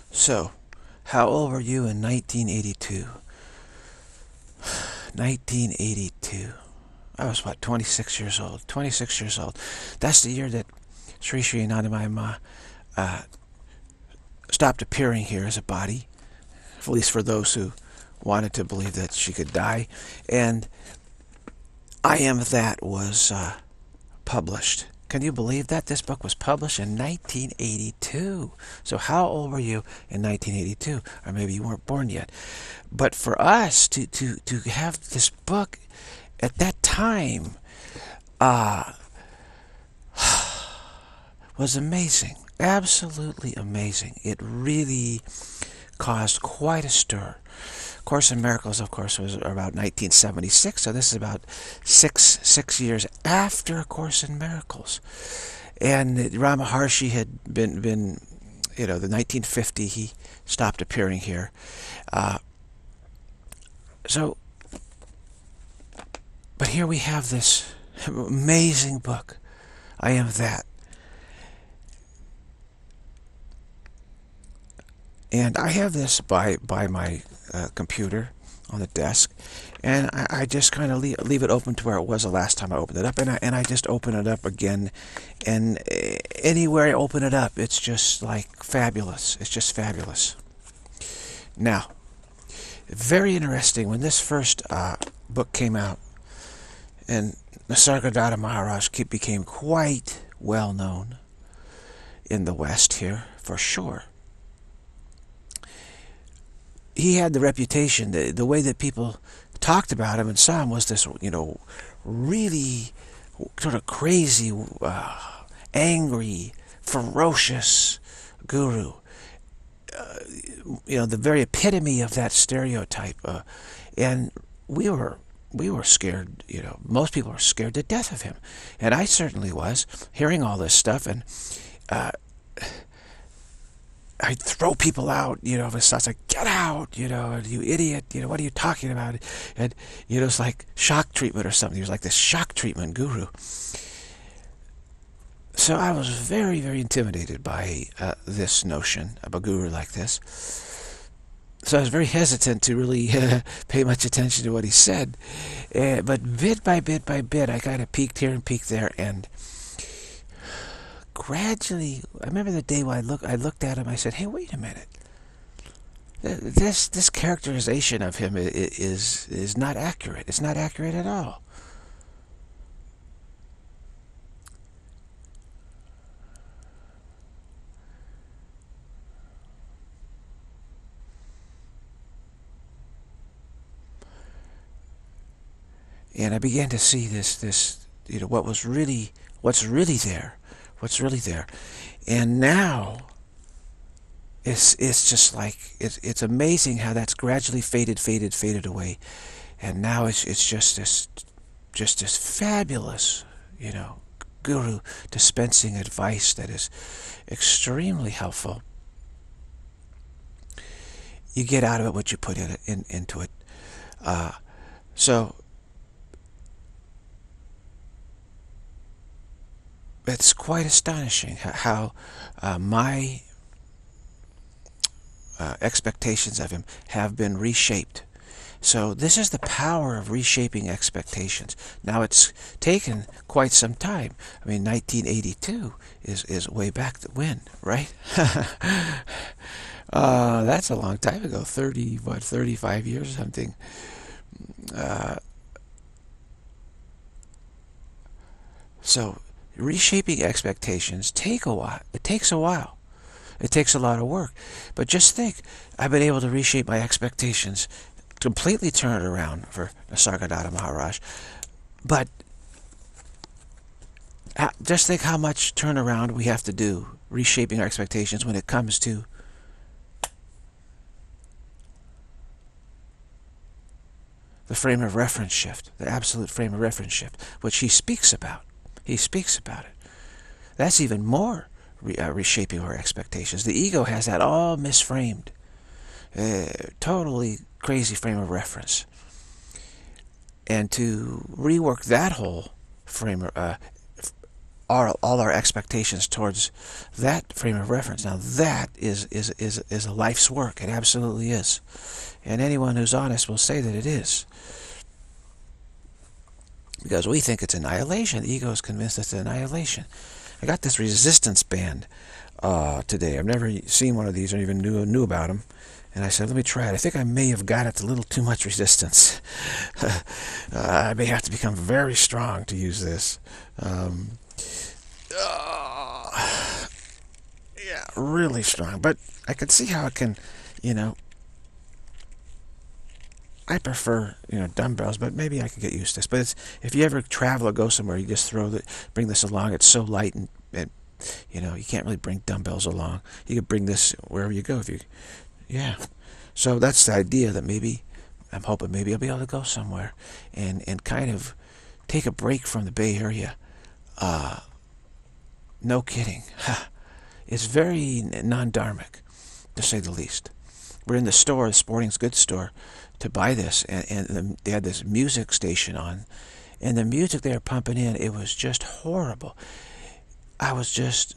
So, how old were you in 1982? 1982. I was, what, 26 years old? 26 years old. That's the year that Sri Sri Anandamayi Ma stopped appearing here as a body, at least for those who wanted to believe that she could die. And I Am That was published. Can you believe that? This book was published in 1982. So how old were you in 1982? Or maybe you weren't born yet. But for us to have this book at that time was amazing. Absolutely amazing. It really caused quite a stir. Course in Miracles, of course, was about 1976, so this is about six years after A Course in Miracles. And Ramaharshi had been, the 1950, he stopped appearing here. But here we have this amazing book, I Am That. And I have this by my computer on the desk, and I just kind of leave it open to where it was the last time I opened it up, and I just open it up again, and anywhere I open it up, it's just like fabulous. It's just fabulous. Now, very interesting, when this first book came out, and Nisargadatta Maharaj became quite well known in the West here, for sure. He had the reputation, the way that people talked about him and saw him was this, really sort of crazy, angry, ferocious guru. The very epitome of that stereotype. And we were scared, most people were scared to death of him. And I certainly was, hearing all this stuff, and I'd throw people out, of his thoughts, like, get out, you idiot, what are you talking about? And, it's like shock treatment or something. He was like this shock treatment guru. So I was very, very intimidated by this notion of a guru like this. So I was very hesitant to really pay much attention to what he said. But bit by bit by bit, I kind of peeked here and peeked there, and gradually, I remember the day when I looked at him, I said, hey, wait a minute. This characterization of him is not accurate. It's not accurate at all. And I began to see this, what's really there. What's really there. And now, it's just like, it's amazing how that's gradually faded away. And now it's just this fabulous, guru dispensing advice that is extremely helpful. You get out of it what you put into it. So it's quite astonishing how my expectations of him have been reshaped. So this is the power of reshaping expectations. Now, it's taken quite some time. I mean, 1982 is way back when, right? That's a long time ago, 35 years or something. So reshaping expectations take a while. It takes a while. It takes a lot of work. But just think, I've been able to reshape my expectations, completely turn it around for Nisargadatta Maharaj. But just think how much turnaround we have to do, reshaping our expectations, when it comes to the frame of reference shift, the absolute frame of reference shift, which he speaks about. He speaks about it. That's even more reshaping our expectations. The ego has that all misframed. Totally crazy frame of reference. And to rework that whole frame, all our expectations towards that frame of reference. Now that is a life's work. It absolutely is. And anyone who's honest will say that it is. Because we think it's annihilation. The ego is convinced it's annihilation. I got this resistance band today. I've never seen one of these or even knew about them. And I said, let me try it. I think I may have got it a little too much resistance. I may have to become very strong to use this. Yeah, really strong. But I could see how it can, I prefer, dumbbells, but maybe I could get used to this. But if you ever travel or go somewhere, you just bring this along. It's so light and you can't really bring dumbbells along. You could bring this wherever you go. Yeah. So that's the idea, that maybe, I'm hoping maybe I'll be able to go somewhere and kind of take a break from the Bay Area. No kidding. It's very non-dharmic, to say the least. We're in the store, the sporting goods store, to buy this, and they had this music station on, and the music they were pumping in, it was just horrible. I was just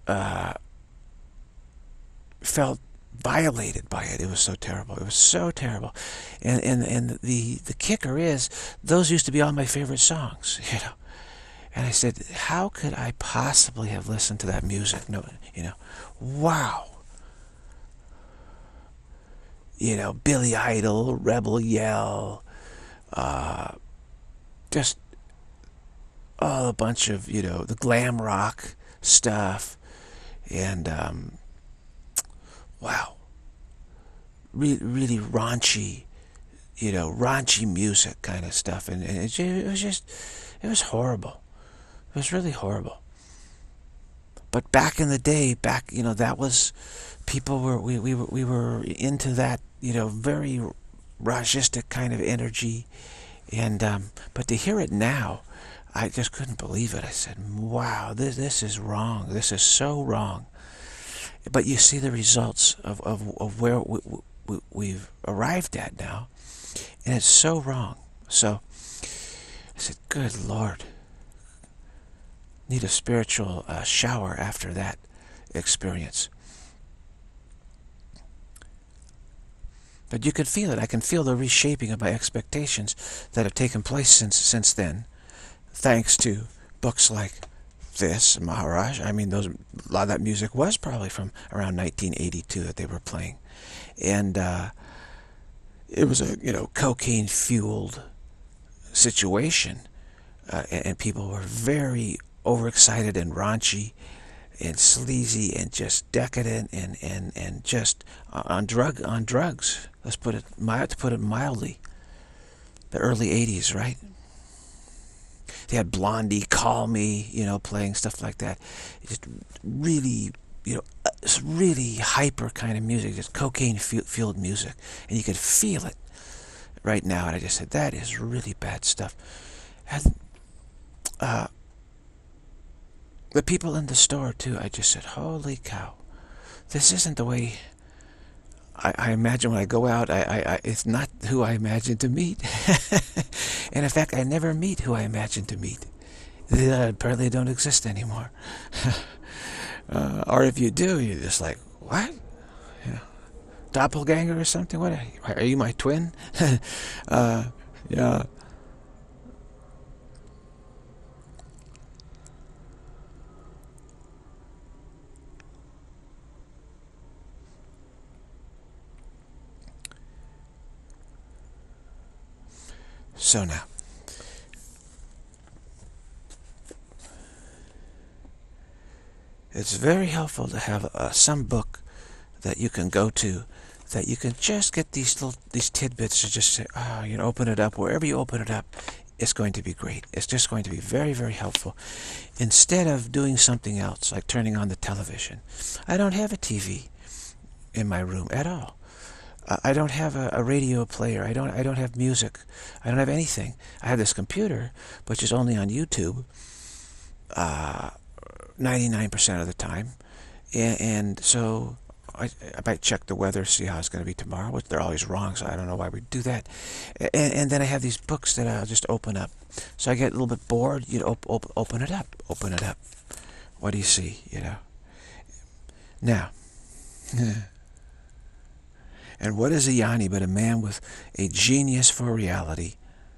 felt violated by it. It was so terrible. It was so terrible. And the kicker is, those used to be all my favorite songs, And I said, how could I possibly have listened to that music? No, wow. Billy Idol, Rebel Yell, just a bunch of, the glam rock stuff, and wow, really raunchy, raunchy music kind of stuff, and it was horrible. It was really horrible. But back in the day, that was, people we were into that, very Rajistic kind of energy, and but to hear it now, I just couldn't believe it. I said, wow, this is wrong. This is so wrong. But you see the results of where we've arrived at now, and it's so wrong. So I said, good Lord, need a spiritual shower after that experience. But you could feel it. I can feel the reshaping of my expectations that have taken place since then, thanks to books like this, Maharaj. I mean, a lot of that music was probably from around 1982 that they were playing, and it was a cocaine-fueled situation, and people were very overexcited and raunchy and sleazy and just decadent and just on drugs. Let's put it mildly. The early 80s, right? They had Blondie, Call Me, playing stuff like that. Just really, really hyper kind of music, just cocaine-fueled music, and you could feel it right now. And I just said, that is really bad stuff. And the people in the store too, I just said, holy cow, this isn't the way I imagine when I go out. It's not who I imagine to meet. And in fact, I never meet who I imagine to meet. They apparently don't exist anymore. Or if you do, you're just like, what? Doppelganger or something? What are you, my twin? Yeah. So now, it's very helpful to have some book that you can go to, that you can just get these tidbits to just say, open it up. Wherever you open it up, it's going to be great. It's just going to be very, very helpful. Instead of doing something else, like turning on the television. I don't have a TV in my room at all. I don't have a radio player. I don't have music. I don't have anything. I have this computer, which is only on YouTube 99% of the time, and so I might check the weather, see how it's going to be tomorrow, which they're always wrong, so I don't know why we do that. And then I have these books that I'll just open up. So I get a little bit bored, open it up, open it up. What do you see, Now, and what is a Yanni but a man with a genius for reality?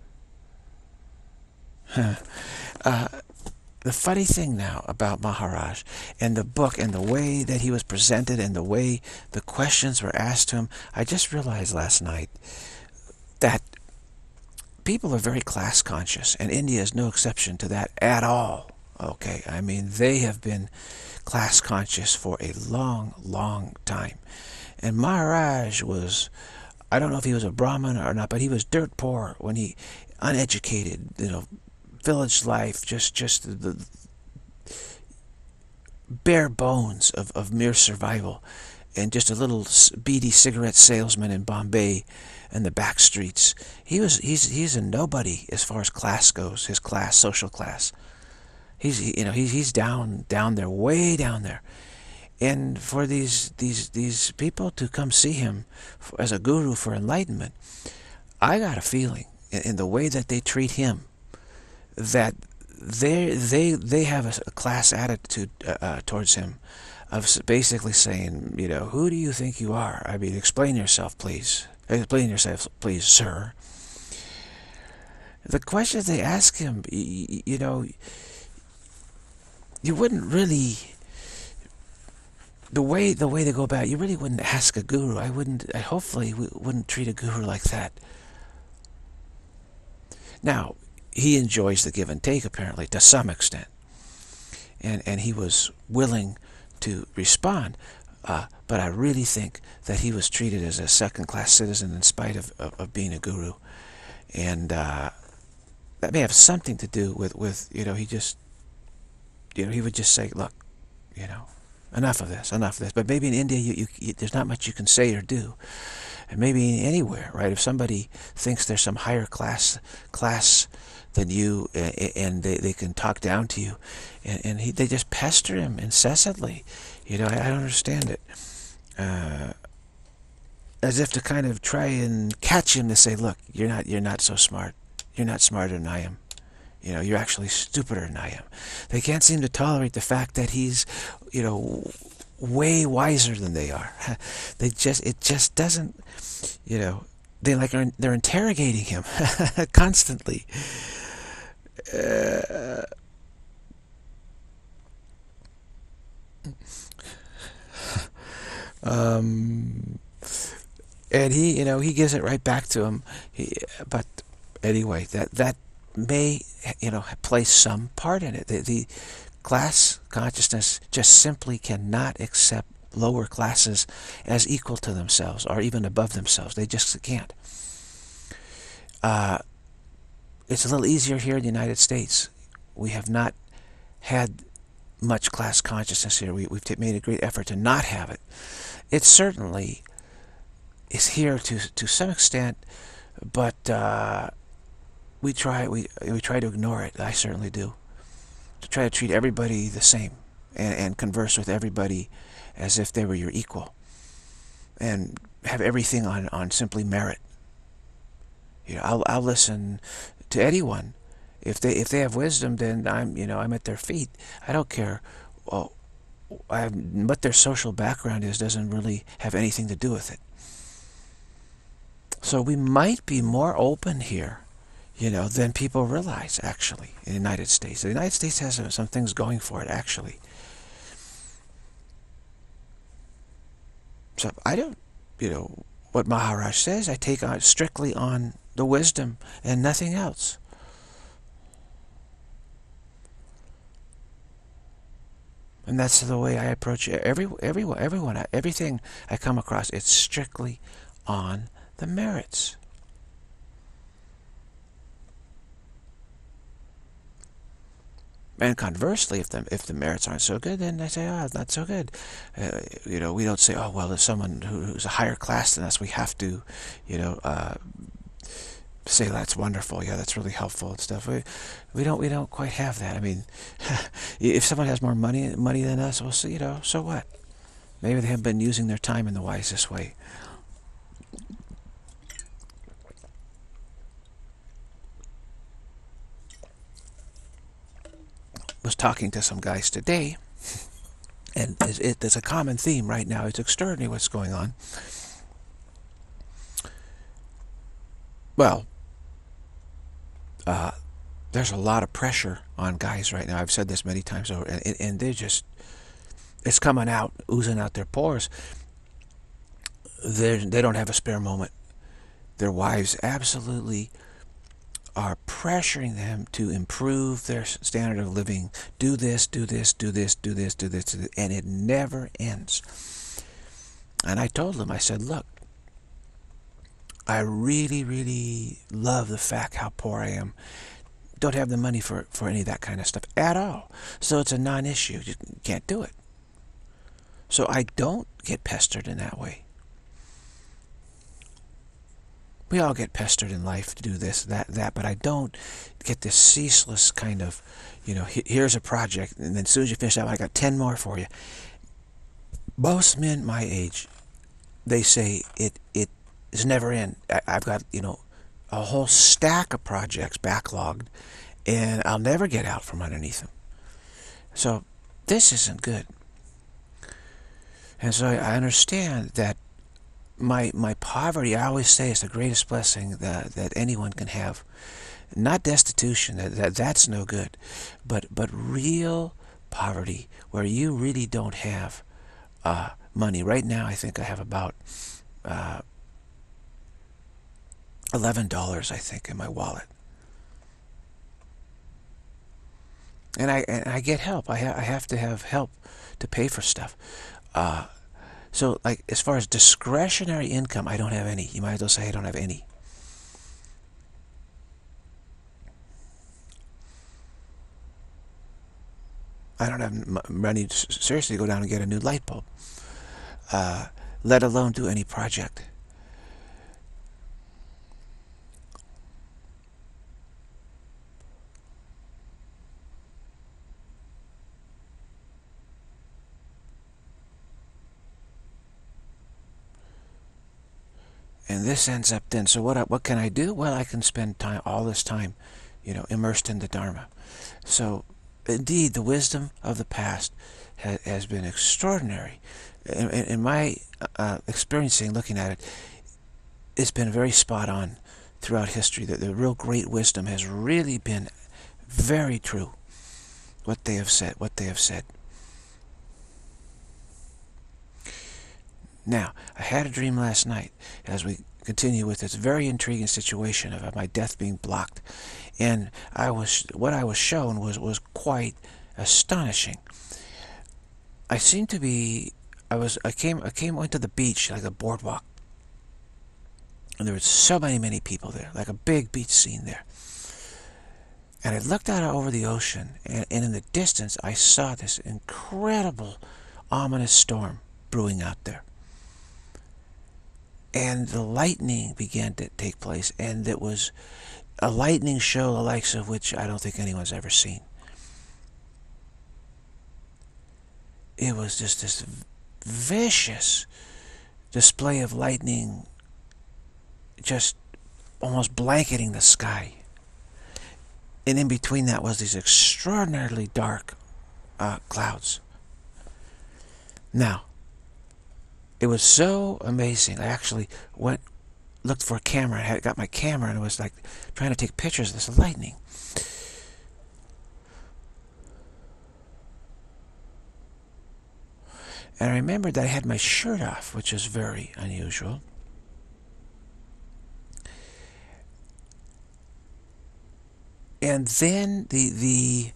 The funny thing now about Maharaj and the book and the way that he was presented and the way the questions were asked to him, I just realized last night that people are very class conscious, and India is no exception to that at all. Okay, I mean, they have been class conscious for a long, long time. And Maharaj was, I don't know if he was a Brahmin or not, but he was dirt poor when he, uneducated, village life, just the bare bones of mere survival, and just a little beady cigarette salesman in Bombay and the back streets. He's a nobody as far as class goes, his class, social class. He's down there, way down there. And for these people to come see him as a guru for enlightenment, I got a feeling in the way that they treat him that they have a class attitude towards him, of basically saying, who do you think you are? I mean, explain yourself, please. Explain yourself, please, sir. The questions they ask him, you wouldn't really, the way they go about it, you really wouldn't ask a guru. I hopefully wouldn't treat a guru like that. Now, he enjoys the give and take, apparently, to some extent. And he was willing to respond, but I really think that he was treated as a second-class citizen in spite of being a guru. And that may have something to do with he just, he would just say, look, enough of this. But maybe in India, you there's not much you can say or do. And maybe anywhere, right? If somebody thinks there's some higher class than you, and they can talk down to you, and they just pester him incessantly. I don't understand it. As if to kind of try and catch him to say, look, you're not so smart. You're not smarter than I am. You're actually stupider than I am. They can't seem to tolerate the fact that he's, way wiser than they are. It just doesn't, they're interrogating him constantly. And he gives it right back to him. But anyway, that may, play some part in it. The class consciousness just simply cannot accept lower classes as equal to themselves or even above themselves. They just can't. It's a little easier here in the United States. We have not had much class consciousness here. We've made a great effort to not have it. It certainly is here to some extent, but we try to ignore it. I certainly do. To try to treat everybody the same and converse with everybody as if they were your equal, and have everything on simply merit. I'll listen to anyone. If they have wisdom, then I'm at their feet. I don't care. Well, what their social background is doesn't really have anything to do with it. So we might be more open here, than people realize, actually, in the United States. The United States has some things going for it, actually. So I don't, what Maharaj says, I take on strictly on the wisdom and nothing else. And that's the way I approach everyone. Everything I come across, it's strictly on the merits. And conversely, if the merits aren't so good, then I say, it's not so good. We don't say, well, if someone who's a higher class than us, we have to, say that's wonderful. Yeah, that's really helpful and stuff. We don't quite have that. I mean, if someone has more money than us, we'll say, so what? Maybe they haven't been using their time in the wisest way. Was talking to some guys today, and it's a common theme right now. It's extraordinary what's going on. Well, there's a lot of pressure on guys right now. I've said this many times over, and they're just, it's coming out, oozing out their pores. They don't have a spare moment. Their wives absolutely are pressuring them to improve their standard of living. Do this, do this, do this, do this, do this, do this, and it never ends. And I told them, I said, look, I really, really love the fact how poor I am. Don't have the money for any of that kind of stuff at all. So it's a non-issue. You can't do it. So I don't get pestered in that way. We all get pestered in life to do this, that, but I don't get this ceaseless kind of, here's a project, and then as soon as you finish that, I got 10 more for you. Most men my age, they say it is never in. I've got, a whole stack of projects backlogged, and I'll never get out from underneath them. So this isn't good. And so I understand that my poverty, I always say, is the greatest blessing that anyone can have. Not destitution, that's no good, but real poverty, where you really don't have money. Right now, I think I have about $11, I think, in my wallet. And I get help. I have to have help to pay for stuff. So, like, as far as discretionary income, I don't have any. You might as well say I don't have any. I don't have money to seriously go down and get a new light bulb, let alone do any project. And this ends up then, so what can I do? Well, I can spend all this time, immersed in the Dharma. So, indeed, the wisdom of the past has been extraordinary. In my experiencing, looking at it, it's been very spot on throughout history. That the real great wisdom has really been very true. What they have said. Now, I had a dream last night as we continue with this very intriguing situation of my death being blocked, and what I was shown was quite astonishing. I seemed to be, went to the beach, like a boardwalk, and there were so many people there, like a big beach scene there. And I looked out over the ocean, and in the distance I saw this incredible, ominous storm brewing out there. And the lightning began to take place, and it was a lightning show the likes of which I don't think anyone's ever seen. It was just this vicious display of lightning, just almost blanketing the sky. And in between that was these extraordinarily dark clouds. Now, it was so amazing. I actually looked for a camera. I got my camera and was like trying to take pictures of this lightning. And I remembered that I had my shirt off, which is very unusual. And then the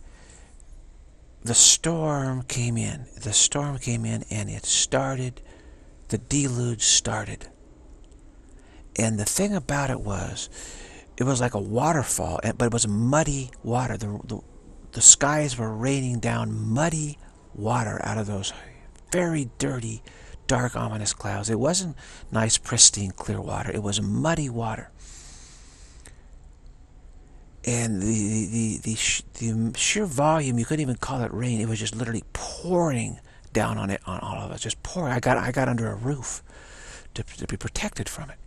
storm came in. The storm came in, and it started. The deluge started. And the thing about it was like a waterfall, but it was muddy water. The skies were raining down muddy water out of those very dirty, dark, ominous clouds. It wasn't nice, pristine, clear water. It was muddy water. And the sheer volume, you couldn't even call it rain. It was just literally pouring down on it, on all of us, just pouring. I got under a roof to be protected from it.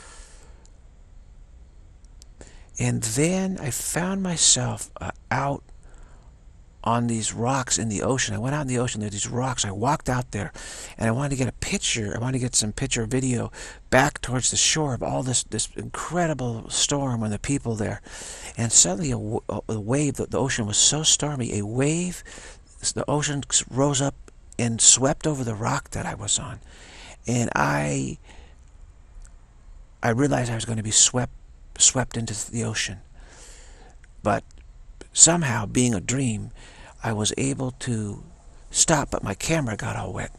And then I found myself out on these rocks in the ocean. I went out in the ocean, there were these rocks. I walked out there, and I wanted to get a picture. I wanted to get some picture video back towards the shore of all this incredible storm and the people there. And suddenly a wave, the ocean was so stormy, a wave, the ocean rose up and swept over the rock that I was on. And I realized I was going to be swept into the ocean. But somehow, being a dream, I was able to stop, but my camera got all wet.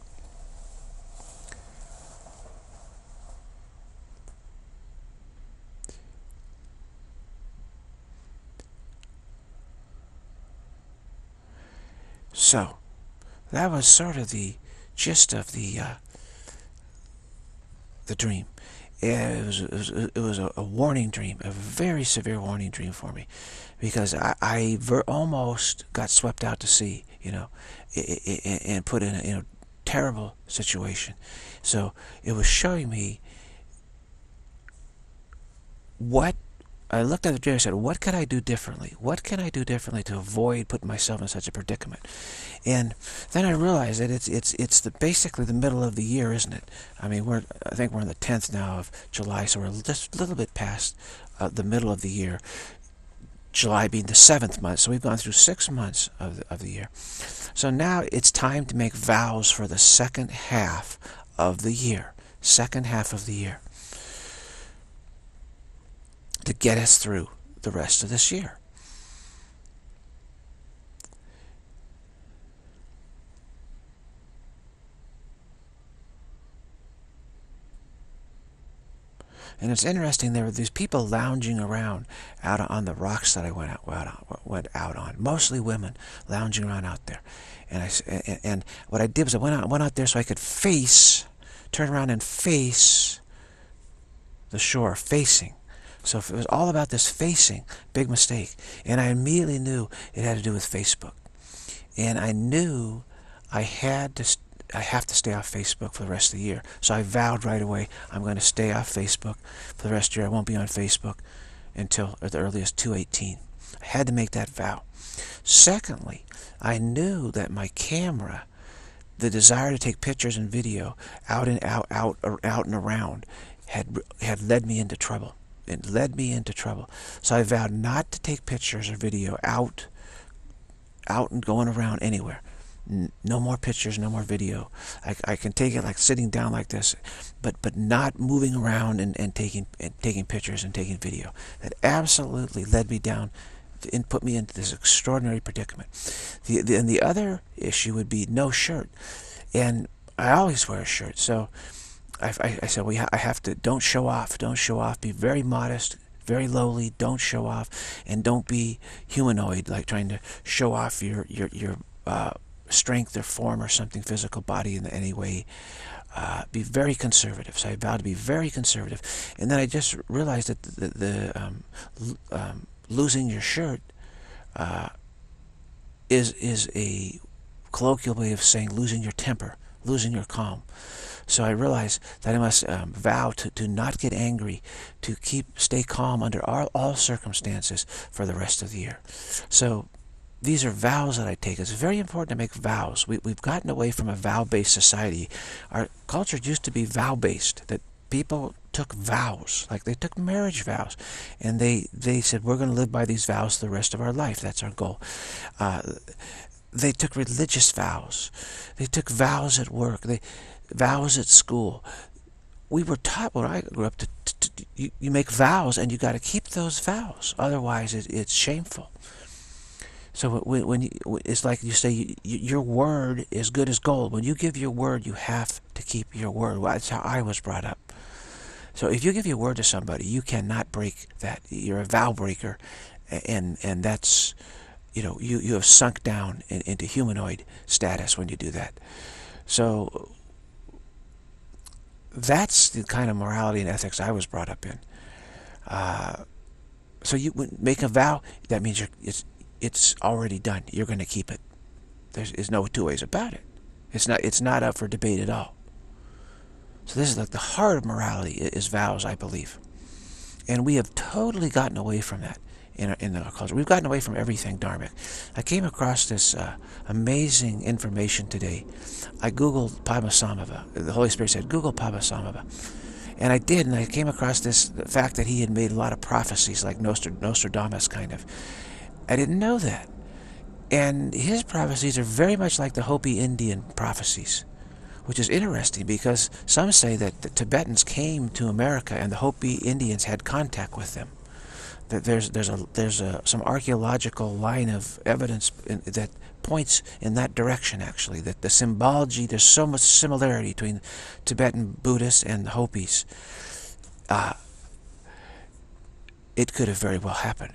So, that was sort of the gist of the dream. It was a warning dream, a very severe warning dream for me, because I almost got swept out to sea, you know, and put in a terrible situation. So it was showing me what I looked at the dream and said, what can I do differently? What can I do differently to avoid putting myself in such a predicament? And then I realized that it's basically the middle of the year, isn't it? I mean, I think we're on the 10th now of July, so we're just a little bit past the middle of the year. July being the 7th month, so we've gone through 6 months of the year. So now it's time to make vows for the second half of the year. Second half of the year. To get us through the rest of this year. And it's interesting, there were these people lounging around out on the rocks that I went out on. Mostly women lounging around out there. And what I did was I went out there so I could turn around and face the shore, facing. So if it was all about this facing, big mistake. And I immediately knew it had to do with Facebook. And I knew I have to stay off Facebook for the rest of the year. So I vowed right away, I'm going to stay off Facebook for the rest of the year. I won't be on Facebook until at the earliest 2/18. I had to make that vow. Secondly, I knew that my camera, the desire to take pictures and video out and around, had led me into trouble. It led me into trouble. So I vowed not to take pictures or video out and going around anywhere. No more pictures, no more video. I can take it like sitting down like this, but not moving around and taking pictures and taking video. That absolutely led me down and put me into this extraordinary predicament. And the other issue would be no shirt. And I always wear a shirt, so I said, well, I have to, don't show off, be very modest, very lowly, don't show off, and don't be humanoid, like trying to show off your strength or form or something, physical body in any way. Be very conservative. So I vowed to be very conservative. And then I just realized that the losing your shirt is a colloquial way of saying losing your temper, losing your calm. So I realized that I must vow to not get angry, to stay calm under all circumstances for the rest of the year. So these are vows that I take. It's very important to make vows. We've gotten away from a vow-based society. Our culture used to be vow-based, that people took vows, like they took marriage vows, and they said, we're going to live by these vows the rest of our life. That's our goal. They took religious vows. They took vows at work. Vows at school. We were taught when I grew up you make vows and you got to keep those vows. Otherwise, it's shameful. So it's like you say, your word is good as gold. When you give your word, you have to keep your word. Well, that's how I was brought up. So if you give your word to somebody, you cannot break that. You're a vow breaker, and that's, you have sunk down into humanoid status when you do that. So that's the kind of morality and ethics I was brought up in. So you make a vow, that means it's already done. You're going to keep it. There's no two ways about it. It's not up for debate at all. So this is like the heart of morality is vows, I believe. And we have totally gotten away from that in our culture. We've gotten away from everything dharmic. I came across this amazing information today. I Googled Padmasambhava. The Holy Spirit said, Google Padmasambhava. And I did, and I came across the fact that he had made a lot of prophecies, like Nostradamus kind of. I didn't know that. And his prophecies are very much like the Hopi Indian prophecies, which is interesting because some say that the Tibetans came to America and the Hopi Indians had contact with them. That there's some archaeological line of evidence that points in that direction, actually, that the symbology, there's so much similarity between Tibetan Buddhists and the Hopis. It could have very well happened.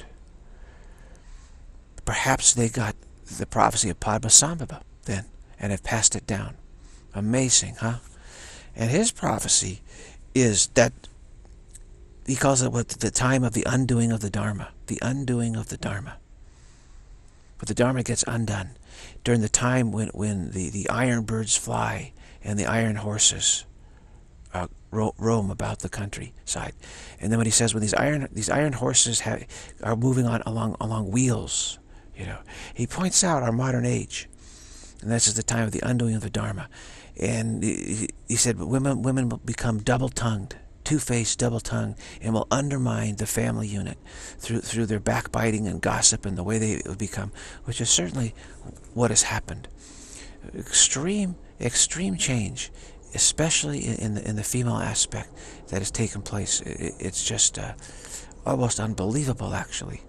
Perhaps they got the prophecy of Padmasambhava then and have passed it down. Amazing, huh? And his prophecy is that he calls it what the time of the undoing of the Dharma. The undoing of the Dharma. But the Dharma gets undone during the time when the iron birds fly and the iron horses roam about the countryside. And then when he says when these iron horses are moving on along wheels, he points out our modern age. And this is the time of the undoing of the Dharma. And he said, women will become double-tongued, two-faced, double-tongued, and will undermine the family unit through their backbiting and gossip and the way they become, which is certainly what has happened. Extreme change, especially in the female aspect that has taken place. It's just almost unbelievable, actually.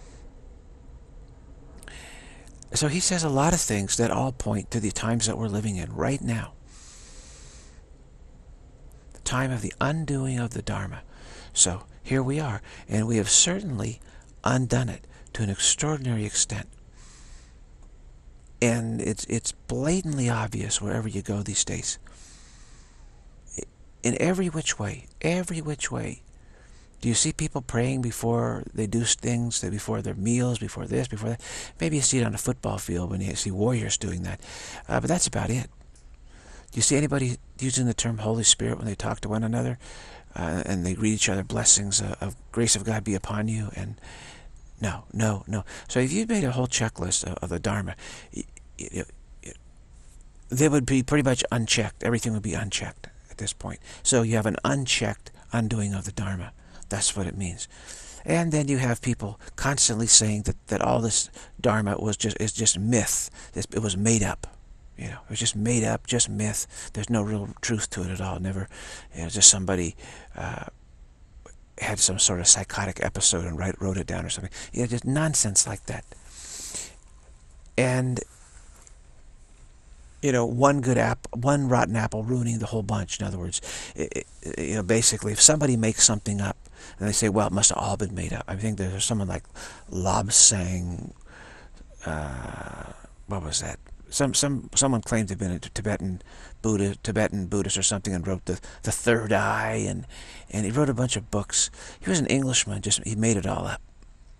So he says a lot of things that all point to the times that we're living in right now. The time of the undoing of the Dharma. So here we are, and we have certainly undone it to an extraordinary extent. And it's blatantly obvious wherever you go these days. In every which way, every which way. Do you see people praying before they do things, before their meals, before this, before that? Maybe you see it on a football field when you see warriors doing that. But that's about it. Do you see anybody using the term Holy Spirit when they talk to one another? And they greet each other, blessings of grace of God be upon you? And no. So if you made a whole checklist of the Dharma, they would be pretty much unchecked. Everything would be unchecked at this point. So you have an unchecked undoing of the Dharma. That's what it means. And then you have people constantly saying that all this Dharma is just myth. It was made up. It was just made up, just myth. There's no real truth to it at all. Never, just somebody had some sort of psychotic episode and wrote it down or something. Just nonsense like that. And one rotten apple ruining the whole bunch. In other words, basically, if somebody makes something up, and they say, well, it must have all been made up. I think there's someone like Lobsang, what was that? Someone claimed to have been a Tibetan Buddhist or something, and wrote the Third Eye, and he wrote a bunch of books. He was an Englishman, he made it all up.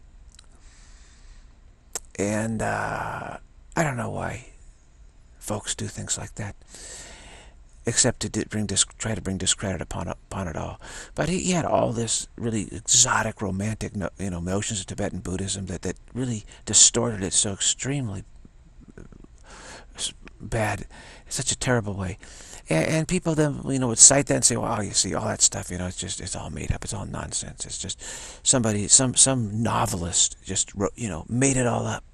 And I don't know why folks do things like that, except to try to bring discredit upon it all. But he had all this really exotic, romantic, notions of Tibetan Buddhism that really distorted it so extremely bad, in such a terrible way. And people then, would cite that and say, "Well, you see, all that stuff, it's all made up. It's all nonsense. It's just somebody, some novelist just wrote, made it all up."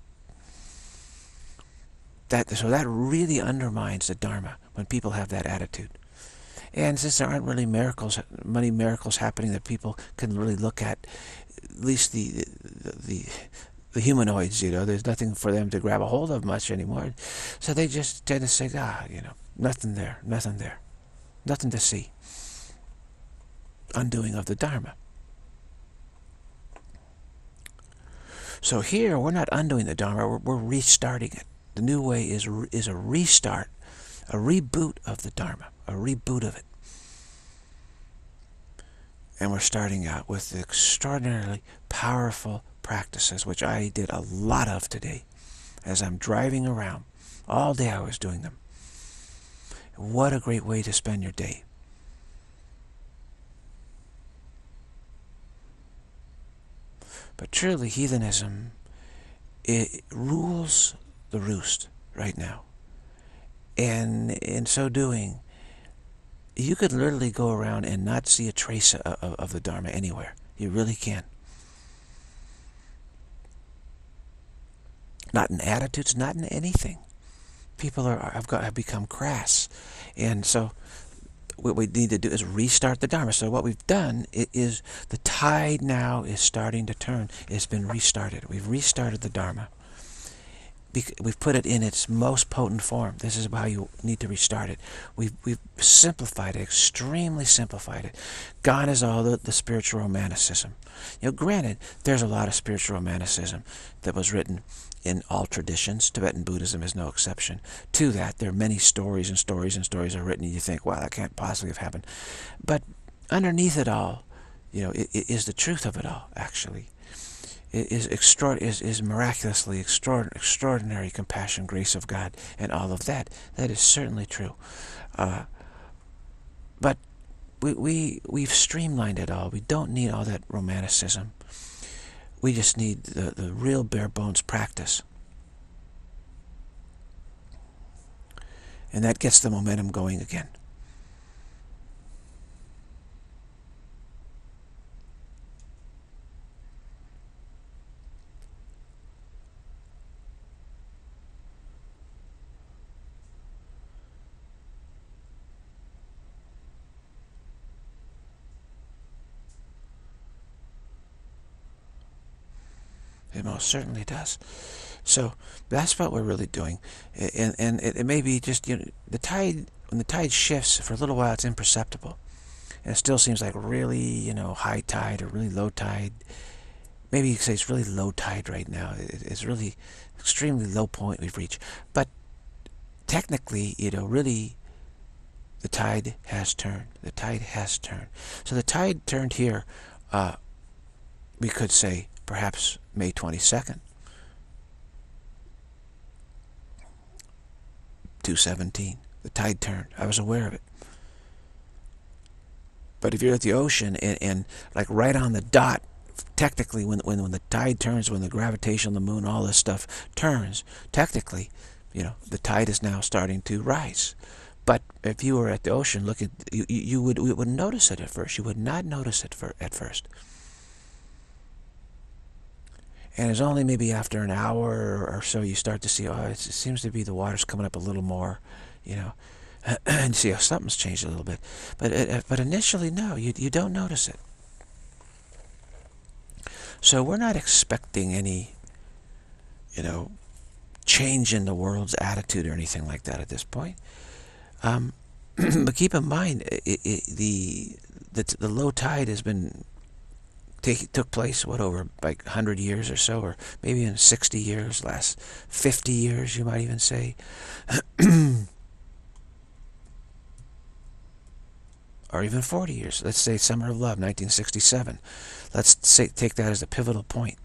So that really undermines the Dharma when people have that attitude. And since there aren't really many miracles happening that people can really look at least the humanoids, there's nothing for them to grab a hold of much anymore. So they just tend to say, nothing there, nothing to see. Undoing of the Dharma. So here, we're not undoing the Dharma, we're restarting it. The new way is a restart, a reboot of the Dharma, a reboot of it. And we're starting out with extraordinarily powerful practices, which I did a lot of today. As I'm driving around, all day I was doing them. What a great way to spend your day. But truly, heathenism, it rules the roost right now. And in so doing, you could literally go around and not see a trace of the Dharma anywhere. You really can. Not in attitudes, not in anything. People have become crass. And so what we need to do is restart the Dharma. So what we've done is the tide now is starting to turn. It's been restarted. We've restarted the Dharma. We've put it in its most potent form. This is how you need to restart it. We've simplified it, extremely simplified it. Gone is all the spiritual romanticism. Granted, there's a lot of spiritual romanticism that was written in all traditions. Tibetan Buddhism is no exception to that. There are many stories and stories and stories are written, and you think, wow, that can't possibly have happened. But underneath it all, it is the truth of it all, actually. It is miraculously extraordinary compassion, grace of God, and all of that. That is certainly true. But we've streamlined it all. We don't need all that romanticism. We just need the real bare bones practice. And that gets the momentum going again. It most certainly does. So that's what we're really doing. And it may be just, the tide, when the tide shifts, for a little while it's imperceptible. And it still seems like really, high tide or really low tide. Maybe you could say it's really low tide right now. It's really extremely low point we've reached. But technically, really, the tide has turned. The tide has turned. So the tide turned here, we could say, perhaps May 22nd, 217. The tide turned. I was aware of it. But if you're at the ocean and like right on the dot, technically when the tide turns, when the gravitation of the moon, all this stuff turns, technically, the tide is now starting to rise. But if you were at the ocean, you would notice it at first. You would not notice it at first. And it's only maybe after an hour or so you start to see, it seems to be the water's coming up a little more, and see, something's changed a little bit. But initially, no, you don't notice it. So we're not expecting any, change in the world's attitude or anything like that at this point. But keep in mind, the low tide has been took place, over like 100 years or so, or maybe in 60 years, last 50 years, you might even say. Or even 40 years. Let's say Summer of Love, 1967. Let's take that as a pivotal point,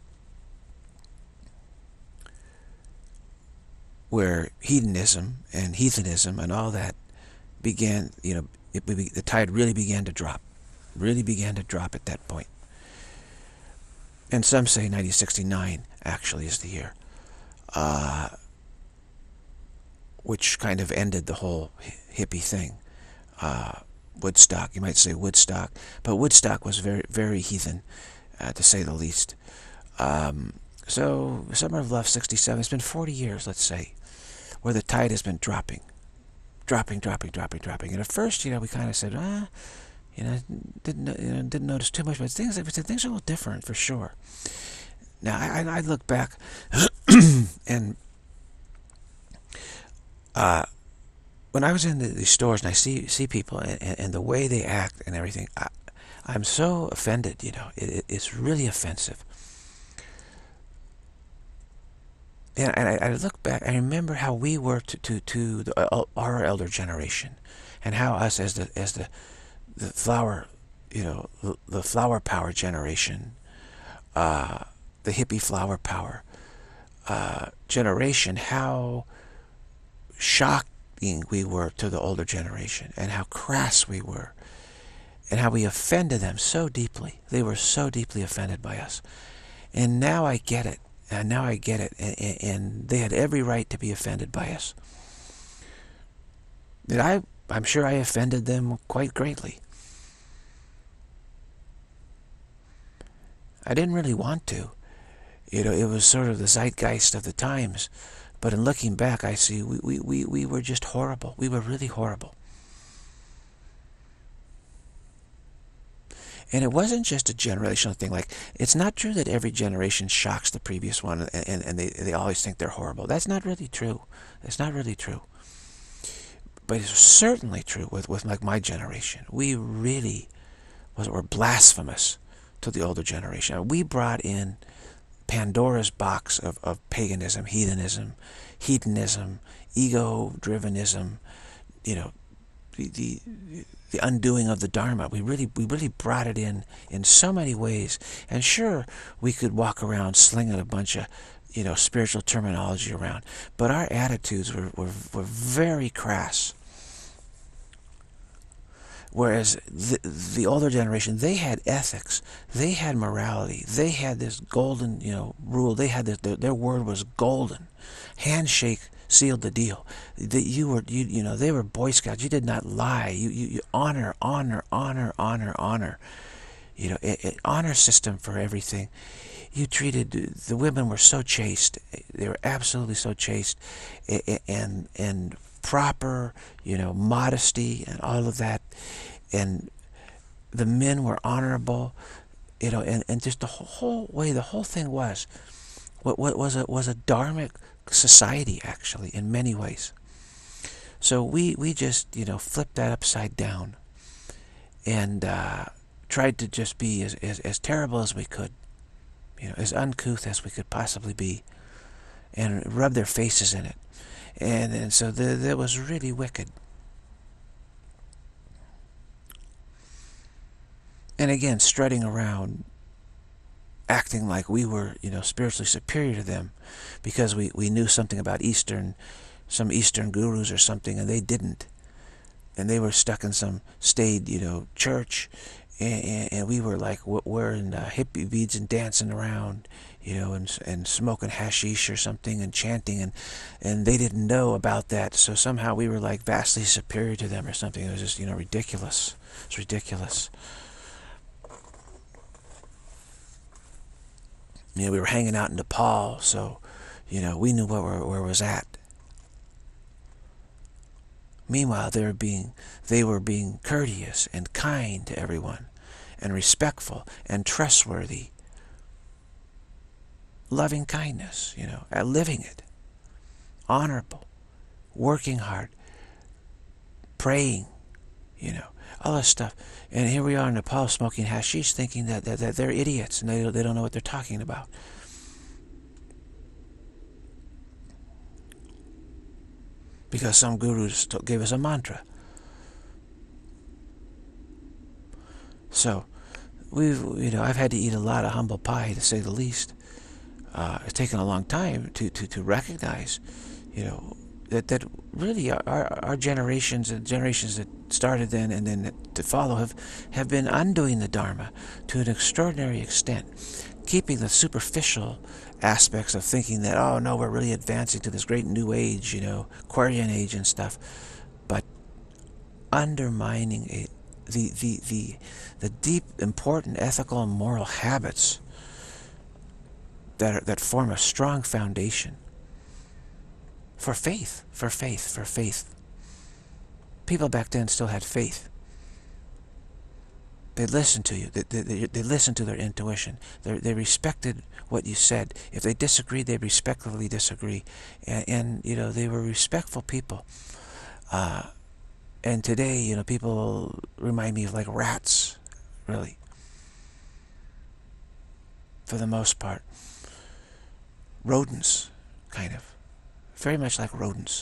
where hedonism and heathenism and all that began, the tide really began to drop. Really began to drop at that point. And some say 1969 actually is the year, which kind of ended the whole hippie thing. Woodstock, you might say Woodstock, but Woodstock was very, very heathen, to say the least. So Summer of Love 67, it's been 40 years, let's say, where the tide has been dropping. And at first, we kind of said, didn't notice too much, but things are a little different for sure. Now I look back and when I was in these stores and I see people and the way they act and everything, I'm so offended. It's really offensive. And I look back, I remember how we were to our elder generation, and how us as the flower, the flower power generation, the hippie flower power generation, how shocked being we were to the older generation, and how crass we were, and how we offended them so deeply. They were so deeply offended by us. And now I get it. And now I get it. And they had every right to be offended by us. And I'm sure I offended them quite greatly. I didn't really want to. You know, it was sort of the zeitgeist of the times. But in looking back, I see we were just horrible. We were really horrible. And it wasn't just a generational thing. Like, it's not true that every generation shocks the previous one and they always think they're horrible. That's not really true. It's not really true. But it's certainly true with like my generation. We really were blasphemous to the older generation. We brought in Pandora's box of paganism, hedonism, ego-drivenism, you know, the undoing of the Dharma. We really brought it in so many ways. And sure, we could walk around slinging a bunch of, you know, spiritual terminology around, but our attitudes were very crass. Whereas the older generation, they had ethics, they had morality, they had this golden, you know, rule. They had this, their word was golden. Handshake sealed the deal. You know, they were Boy Scouts. You did not lie. You honor. You know, honor system for everything. You treated, the women were so chaste. They were absolutely so chaste, and proper, you know, modesty and all of that. And the men were honorable, you know, and just the whole way, the whole thing was a dharmic society, actually, in many ways. So we just, you know, flipped that upside down and tried to just be as terrible as we could, you know, as uncouth as we could possibly be, and rub their faces in it. And so that was really wicked. And again, strutting around, acting like we were, you know, spiritually superior to them because we knew something about some Eastern gurus or something, and they didn't. And they were stuck in some staid, you know, church, and we were like wearing hippie beads and dancing around, you know, and smoking hashish or something and chanting, and they didn't know about that. So somehow we were like vastly superior to them or something. It was just, you know, ridiculous. It's ridiculous. You know, we were hanging out in Nepal, so, you know, we knew where was at. Meanwhile, they were being courteous and kind to everyone, and respectful and trustworthy. Loving kindness, you know, living it. Honorable, working hard, praying, you know, all this stuff. And here we are in Nepal smoking hashish, thinking that they're idiots and they don't know what they're talking about. Because some gurus gave us a mantra. So, you know, I've had to eat a lot of humble pie, to say the least. It's taken a long time to recognize, you know, that really our generations and generations that started then and then to follow have been undoing the Dharma to an extraordinary extent, keeping the superficial aspects of thinking that, oh no, we're really advancing to this great new age, you know, Aquarian age and stuff, but undermining the deep, important ethical and moral habits that form a strong foundation for faith. People back then still had faith. They listened to you. They listened to their intuition. They respected what you said. If they disagreed, they respectfully disagree. And you know, they were respectful people. And today, you know, people remind me of like rats, really. For the most part. Rodents, kind of. Very much like rodents.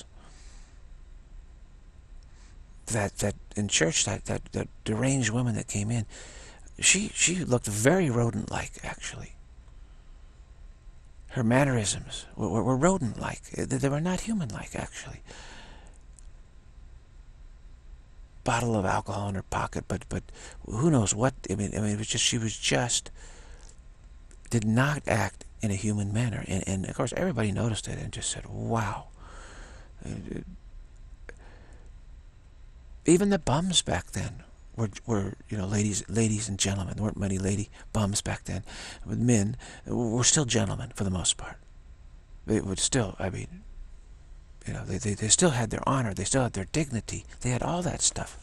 That in church, that deranged woman that came in, she looked very rodent-like, actually. Her mannerisms were rodent-like. They were not human-like, actually. bottle of alcohol in her pocket, but who knows what. I mean, it was just, she was just, did not act in a human manner. And of course, everybody noticed it and just said, wow. Even the bums back then were ladies and gentlemen. There weren't many lady bums back then. With men, were still gentlemen for the most part. They would still, I mean, they still had their honor. They still had their dignity. They had all that stuff.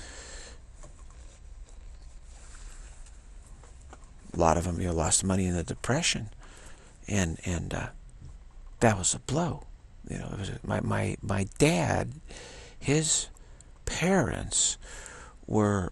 A lot of them, lost money in the Depression, and that was a blow. It was my dad. His parents were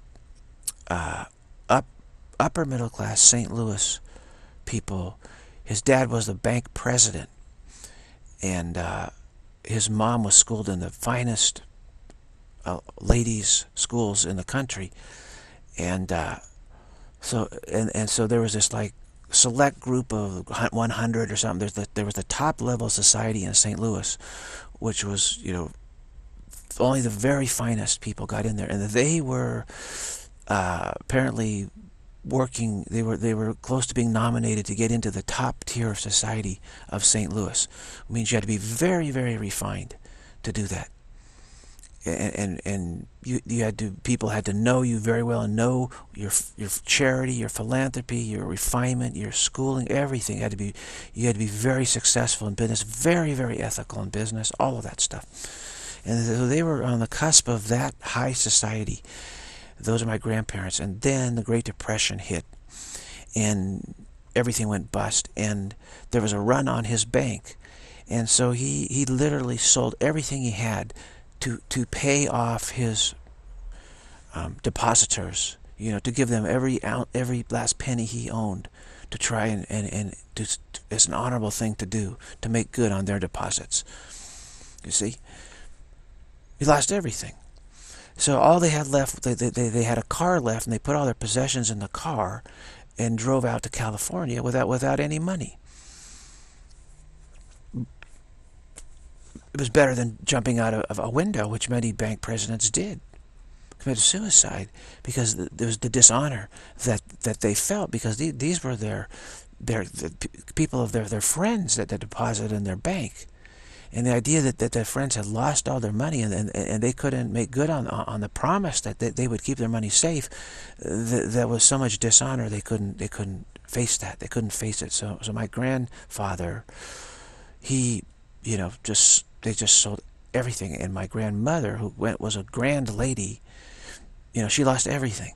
upper middle class St. Louis people. His dad was the bank president, and his mom was schooled in the finest ladies' schools in the country, and so there was this like select group of 100 or something. There was the top level society in St. Louis, which was only the very finest people got in there, and they were apparently working. They were close to being nominated to get into the top tier of society of St. Louis. It means you had to be very, very refined to do that, and people had to know you very well and know your charity, your philanthropy, your refinement, your schooling, everything you had to be very successful in business, very, very ethical in business, all of that stuff. And so they were on the cusp of that high society. Those are my grandparents. And then the Great Depression hit, and everything went bust, and there was a run on his bank. And so he literally sold everything he had to pay off his depositors, to give them every last penny he owned, to try and it's an honorable thing to do, to make good on their deposits. You see? He lost everything. So all they had left, they had a car left, and they put all their possessions in the car and drove out to California without any money. It was better than jumping out of a window, which many bank presidents did, committed suicide, because there was the dishonor that they felt, because these were the people of their friends that deposited in their bank. And the idea that their friends had lost all their money and they couldn't make good on the promise that they would keep their money safe, there was so much dishonor they couldn't face that. They couldn't face it. So my grandfather, they just sold everything. And my grandmother, who was a grand lady, she lost everything.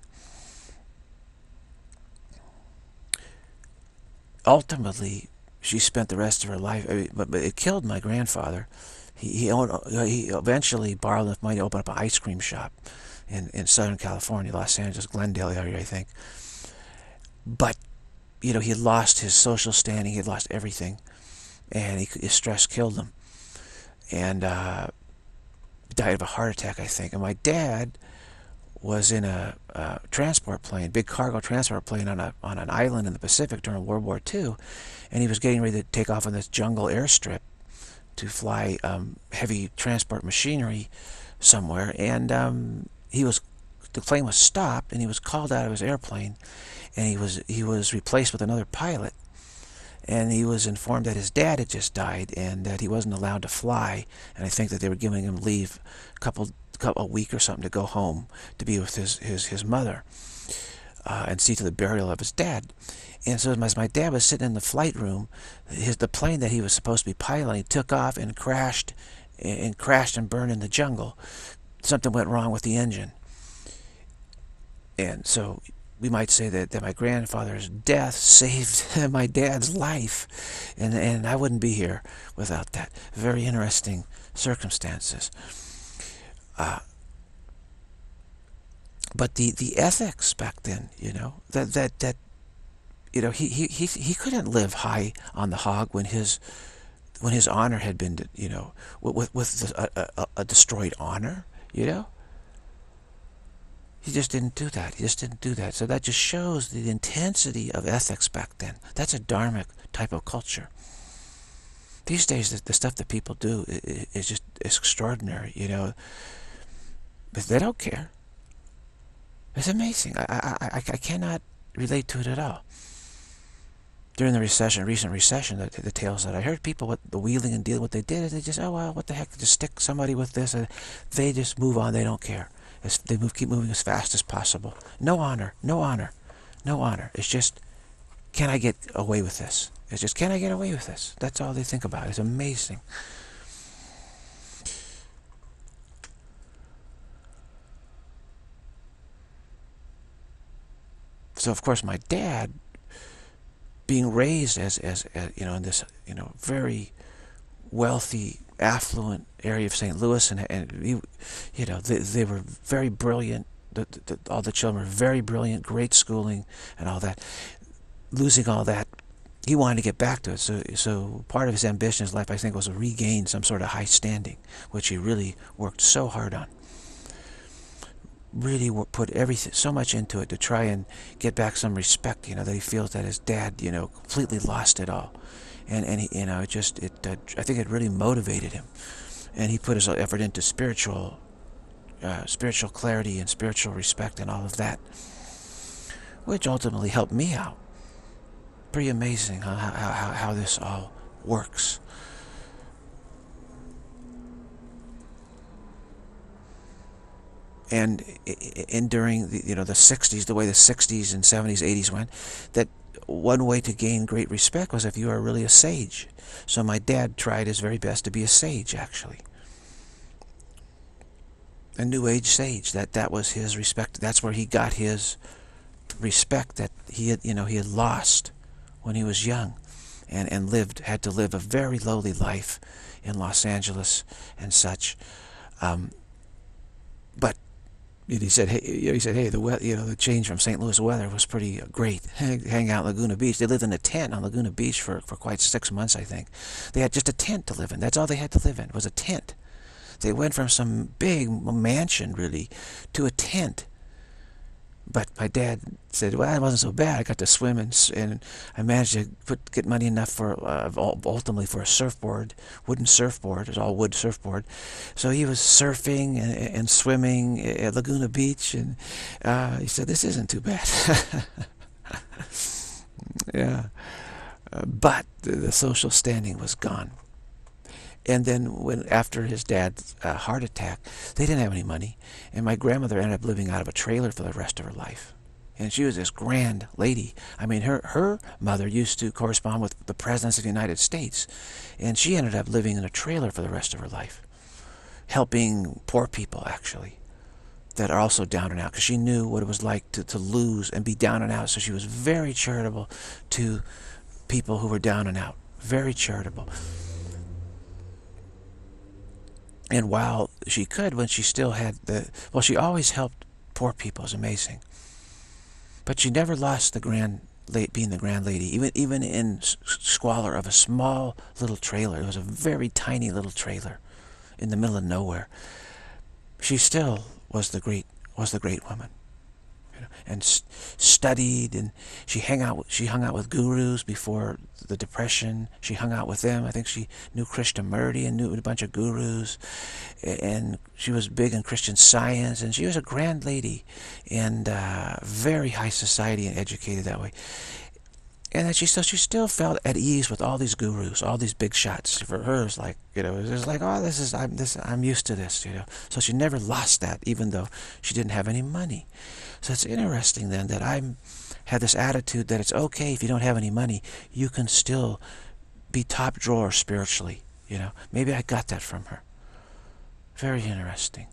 Ultimately, she spent the rest of her life, but it killed my grandfather. He eventually borrowed enough money to open up an ice cream shop in Southern California, Los Angeles, Glendale area, I think. But, he had lost his social standing, he had lost everything, and his stress killed him. And died of a heart attack, I think. And my dad was in a transport plane, big cargo transport plane on an island in the Pacific during World War II, and he was getting ready to take off on this jungle airstrip to fly heavy transport machinery somewhere, and the plane was stopped, and he was called out of his airplane, and he was replaced with another pilot, and he was informed that his dad had just died and that he wasn't allowed to fly, and I think that they were giving him leave a week or something to go home to be with his mother and see to the burial of his dad. And so as my dad was sitting in the flight room, the plane that he was supposed to be piloting took off and crashed and burned in the jungle. Something went wrong with the engine. And so we might say that my grandfather's death saved my dad's life, and I wouldn't be here without that. Very interesting circumstances. But the ethics back then, that he couldn't live high on the hog when his honor had been, with a destroyed honor, He just didn't do that. So that just shows the intensity of ethics back then. That's a dharmic type of culture. These days, the stuff that people do is just extraordinary, But they don't care. It's amazing. I cannot relate to it at all. During the recent recession, the tales that I heard, people with the wheeling and dealing, what they did is they just, oh well, what the heck, just stick somebody with this, and they just move on. They don't care. They keep moving as fast as possible. No honor, no honor, no honor. It's just, can I get away with this? It's just, can I get away with this? That's all they think about. It's amazing. So of course my dad, being raised as in this very wealthy, affluent area of St. Louis, and he, they were very brilliant. All the children were very brilliant, great schooling, and all that. Losing all that, he wanted to get back to it. So part of his ambition in his life, I think, was to regain some sort of high standing, which he really worked so hard on. Really put everything, so much into it to try and get back some respect, that he feels that his dad, completely lost it all. And he, I think it really motivated him. And he put his effort into spiritual clarity and spiritual respect and all of that, which ultimately helped me out. Pretty amazing how this all works. And during the 60s, the way the 60s and 70s, 80s went, that one way to gain great respect was if you are really a sage. So my dad tried his very best to be a sage, actually. A New Age sage. That was his respect. That's where he got his respect that he had lost when he was young, and had to live a very lowly life in Los Angeles and such. But he said, hey, the change from St. Louis weather was pretty great. Hang out in Laguna Beach. They lived in a tent on Laguna Beach for quite 6 months, I think. They had just a tent to live in. That's all they had to live in, was a tent. They went from some big mansion, really, to a tent. But my dad said, well, it wasn't so bad. I got to swim, and I managed to get money enough for ultimately for a surfboard, wooden surfboard. It was all wood surfboard. So he was surfing and swimming at Laguna Beach, and he said, this isn't too bad. Yeah. But the social standing was gone. And then after his dad's heart attack, they didn't have any money. And my grandmother ended up living out of a trailer for the rest of her life. And she was this grand lady. I mean, her mother used to correspond with the presidents of the United States. And she ended up living in a trailer for the rest of her life, helping poor people, actually, that are also down and out. Because she knew what it was like to lose and be down and out. So she was very charitable to people who were down and out. Very charitable. And while she could, when she still had she always helped poor people. It's amazing. But she never lost being the grand lady, even in squalor of a small little trailer. It was a very tiny little trailer in the middle of nowhere. She still was the great woman. And studied, and she hung out with gurus before the Depression. She hung out with them. I think she knew Krishnamurti and knew a bunch of gurus, and she was big in Christian Science, and she was a grand lady, and very high society and educated that way. And that she still felt at ease with all these gurus, all these big shots. For her, it's like, it was like, oh, I'm used to this, So she never lost that, even though she didn't have any money. So it's interesting then that I had this attitude that it's okay if you don't have any money, you can still be top drawer spiritually, Maybe I got that from her. Very interesting.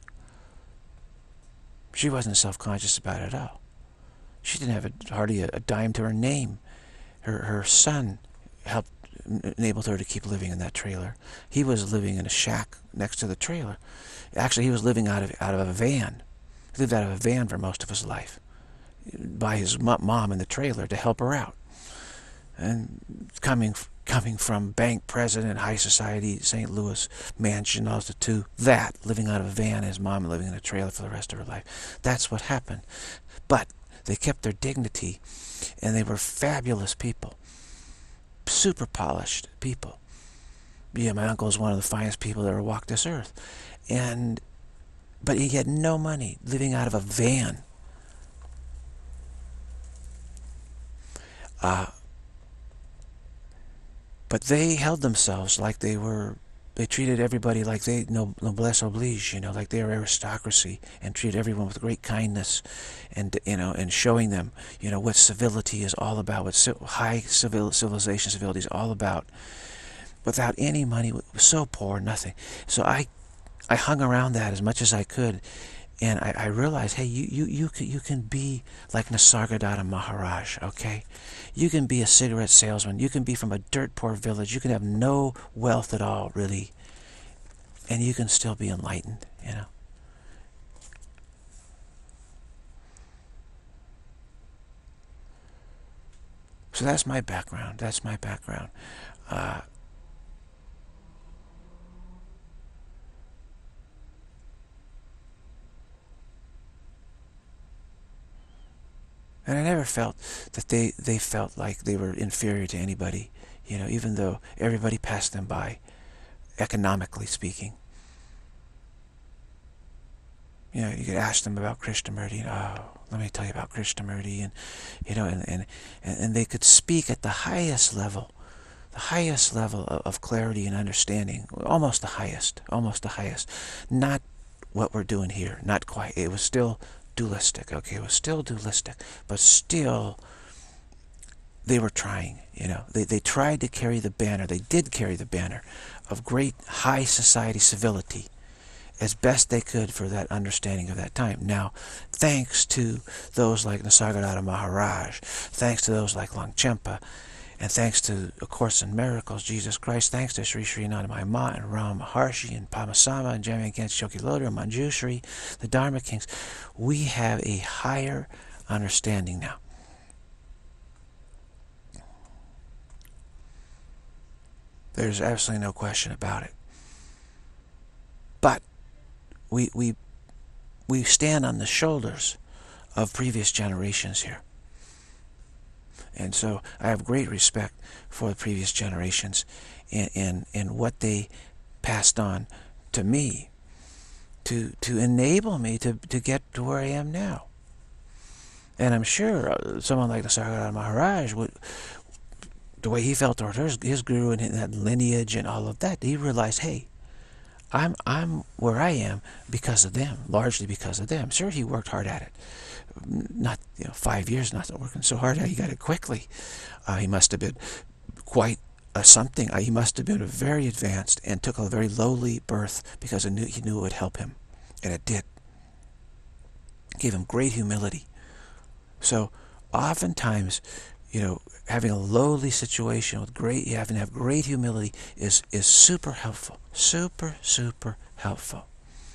She wasn't self-conscious about it at all. She didn't have hardly a dime to her name. Her son helped enabled her to keep living in that trailer. He was living in a shack next to the trailer. Actually, he was living out of a van. He lived out of a van for most of his life, by his mom in the trailer to help her out. And coming from bank president, high society, St. Louis mansion, also to that, living out of a van, his mom living in a trailer for the rest of her life. That's what happened. But they kept their dignity, and they were fabulous people, super polished people. Yeah, my uncle is one of the finest people that ever walked this earth. But he had no money, living out of a van. But they held themselves like they treated everybody like they, noblesse oblige, like they were aristocracy, and treated everyone with great kindness, and, and showing them, what civility is all about, what high civilization, civility is all about, without any money, so poor, nothing. So I hung around that as much as I could, and I realized, hey, you can be like Nisargadatta Maharaj, okay? You can be a cigarette salesman. You can be from a dirt poor village. You can have no wealth at all, really, and you can still be enlightened, So that's my background. That's my background. And I never felt that they felt like they were inferior to anybody, even though everybody passed them by, economically speaking. You could ask them about Krishnamurti, let me tell you about Krishnamurti, and they could speak at the highest level of clarity and understanding, almost the highest, not what we're doing here, not quite. It was still dualistic, okay? It was still dualistic, but still they were trying, They tried to carry the banner, they did carry the banner of great high society civility as best they could for that understanding of that time. Now, thanks to those like Nisargadatta Maharaj, thanks to those like Longchenpa, and thanks to A Course in Miracles, Jesus Christ, thanks to Sri Sri Anandamayi Ma and Rama Maharshi and Padmasambhava and Jamyang Khyentse Chokyi Lodro and Manjushri, the Dharma Kings, we have a higher understanding now. There's absolutely no question about it. But we stand on the shoulders of previous generations here. And so I have great respect for the previous generations and what they passed on to me to enable me to get to where I am now. And I'm sure someone like Nisargadatta Maharaj would, the way he felt toward his guru and that lineage and all of that, he realized, hey, I'm where I am because of them, largely because of them. Sure, he worked hard at it. Not 5 years, not working so hard at it. He got it quickly. He must have been quite something. He must have been very advanced and took a very lowly birth because he knew it would help him, and it did. It gave him great humility. So oftentimes, having a lowly situation with having to have great humility is super helpful. Super, super helpful.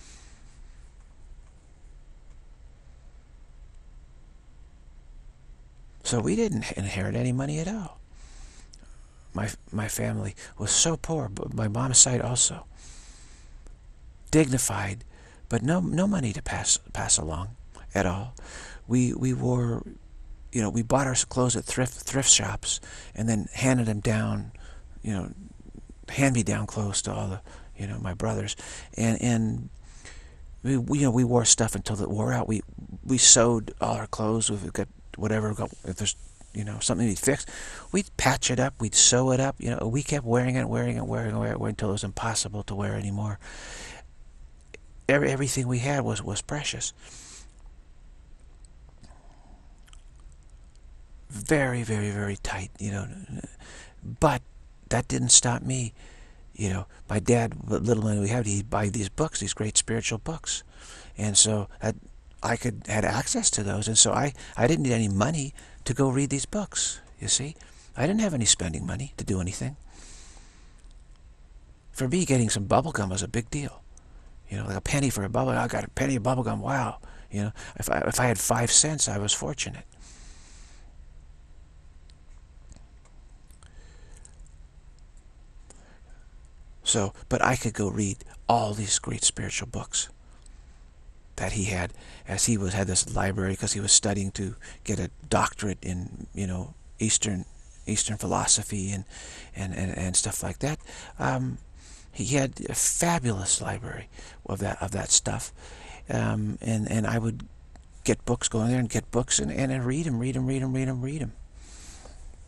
So we didn't inherit any money at all. My family was so poor, but my mom's side also. Dignified, but no money to pass along at all. We wore, we bought our clothes at thrift shops and then handed them down, hand-me-down clothes to all the, my brothers, and we wore stuff until it wore out. We sewed all our clothes. We've got whatever. If there's something to be fixed, we'd patch it up. We'd sew it up. We kept wearing it until it was impossible to wear anymore. Everything we had was precious. Very, very, very tight. But that didn't stop me. My dad, what little money we had, he'd buy these books, these great spiritual books. And so I had access to those. And so I didn't need any money to go read these books, you see. I didn't have any spending money to do anything. For me, getting some bubble gum was a big deal. Like a penny for a bubble gum. I got a penny of bubble gum, wow. If I had 5 cents, I was fortunate. So, but I could go read all these great spiritual books that he had, as he had this library, because he was studying to get a doctorate in Eastern philosophy and stuff like that. He had a fabulous library of that stuff, and I would get books, go in there and get books and read them.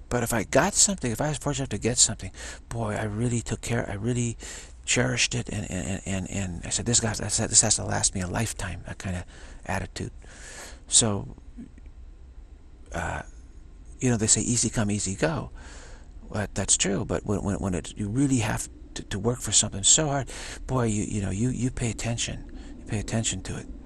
But if I got something, if I was fortunate to get something, boy, I really took care, I really cherished it, and I said, this has to last me a lifetime, that kind of attitude. So, you know, they say easy come, easy go. Well, that's true, but when you really have to work for something so hard, boy, you pay attention. You pay attention to it.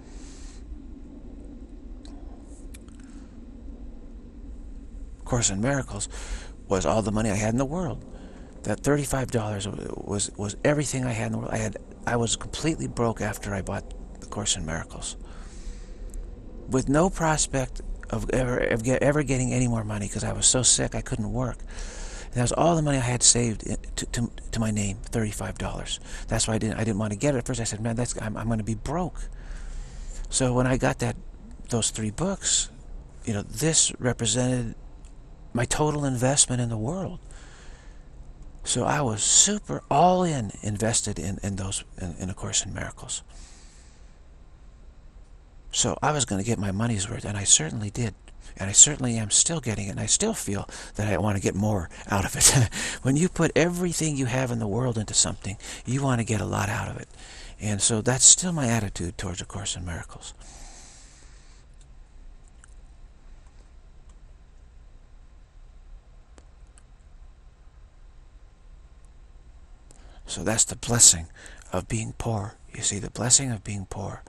Course in Miracles was all the money I had in the world. That $35 was everything I had in the world. I was completely broke after I bought the Course in Miracles, with no prospect of ever getting any more money, because I was so sick I couldn't work. And that was all the money I had saved to my name, $35. That's why I didn't want to get it at first. I said, man, I'm going to be broke. So when I got those 3 books, you know, this represented my total investment in the world. So I was super all in invested in A Course in Miracles. So I was going to get my money's worth, and I certainly did. And I certainly am still getting it, and I still feel that I want to get more out of it. When you put everything you have in the world into something, you want to get a lot out of it. And so that's still my attitude towards A Course in Miracles. So that's the blessing of being poor. You see, the blessing of being poor.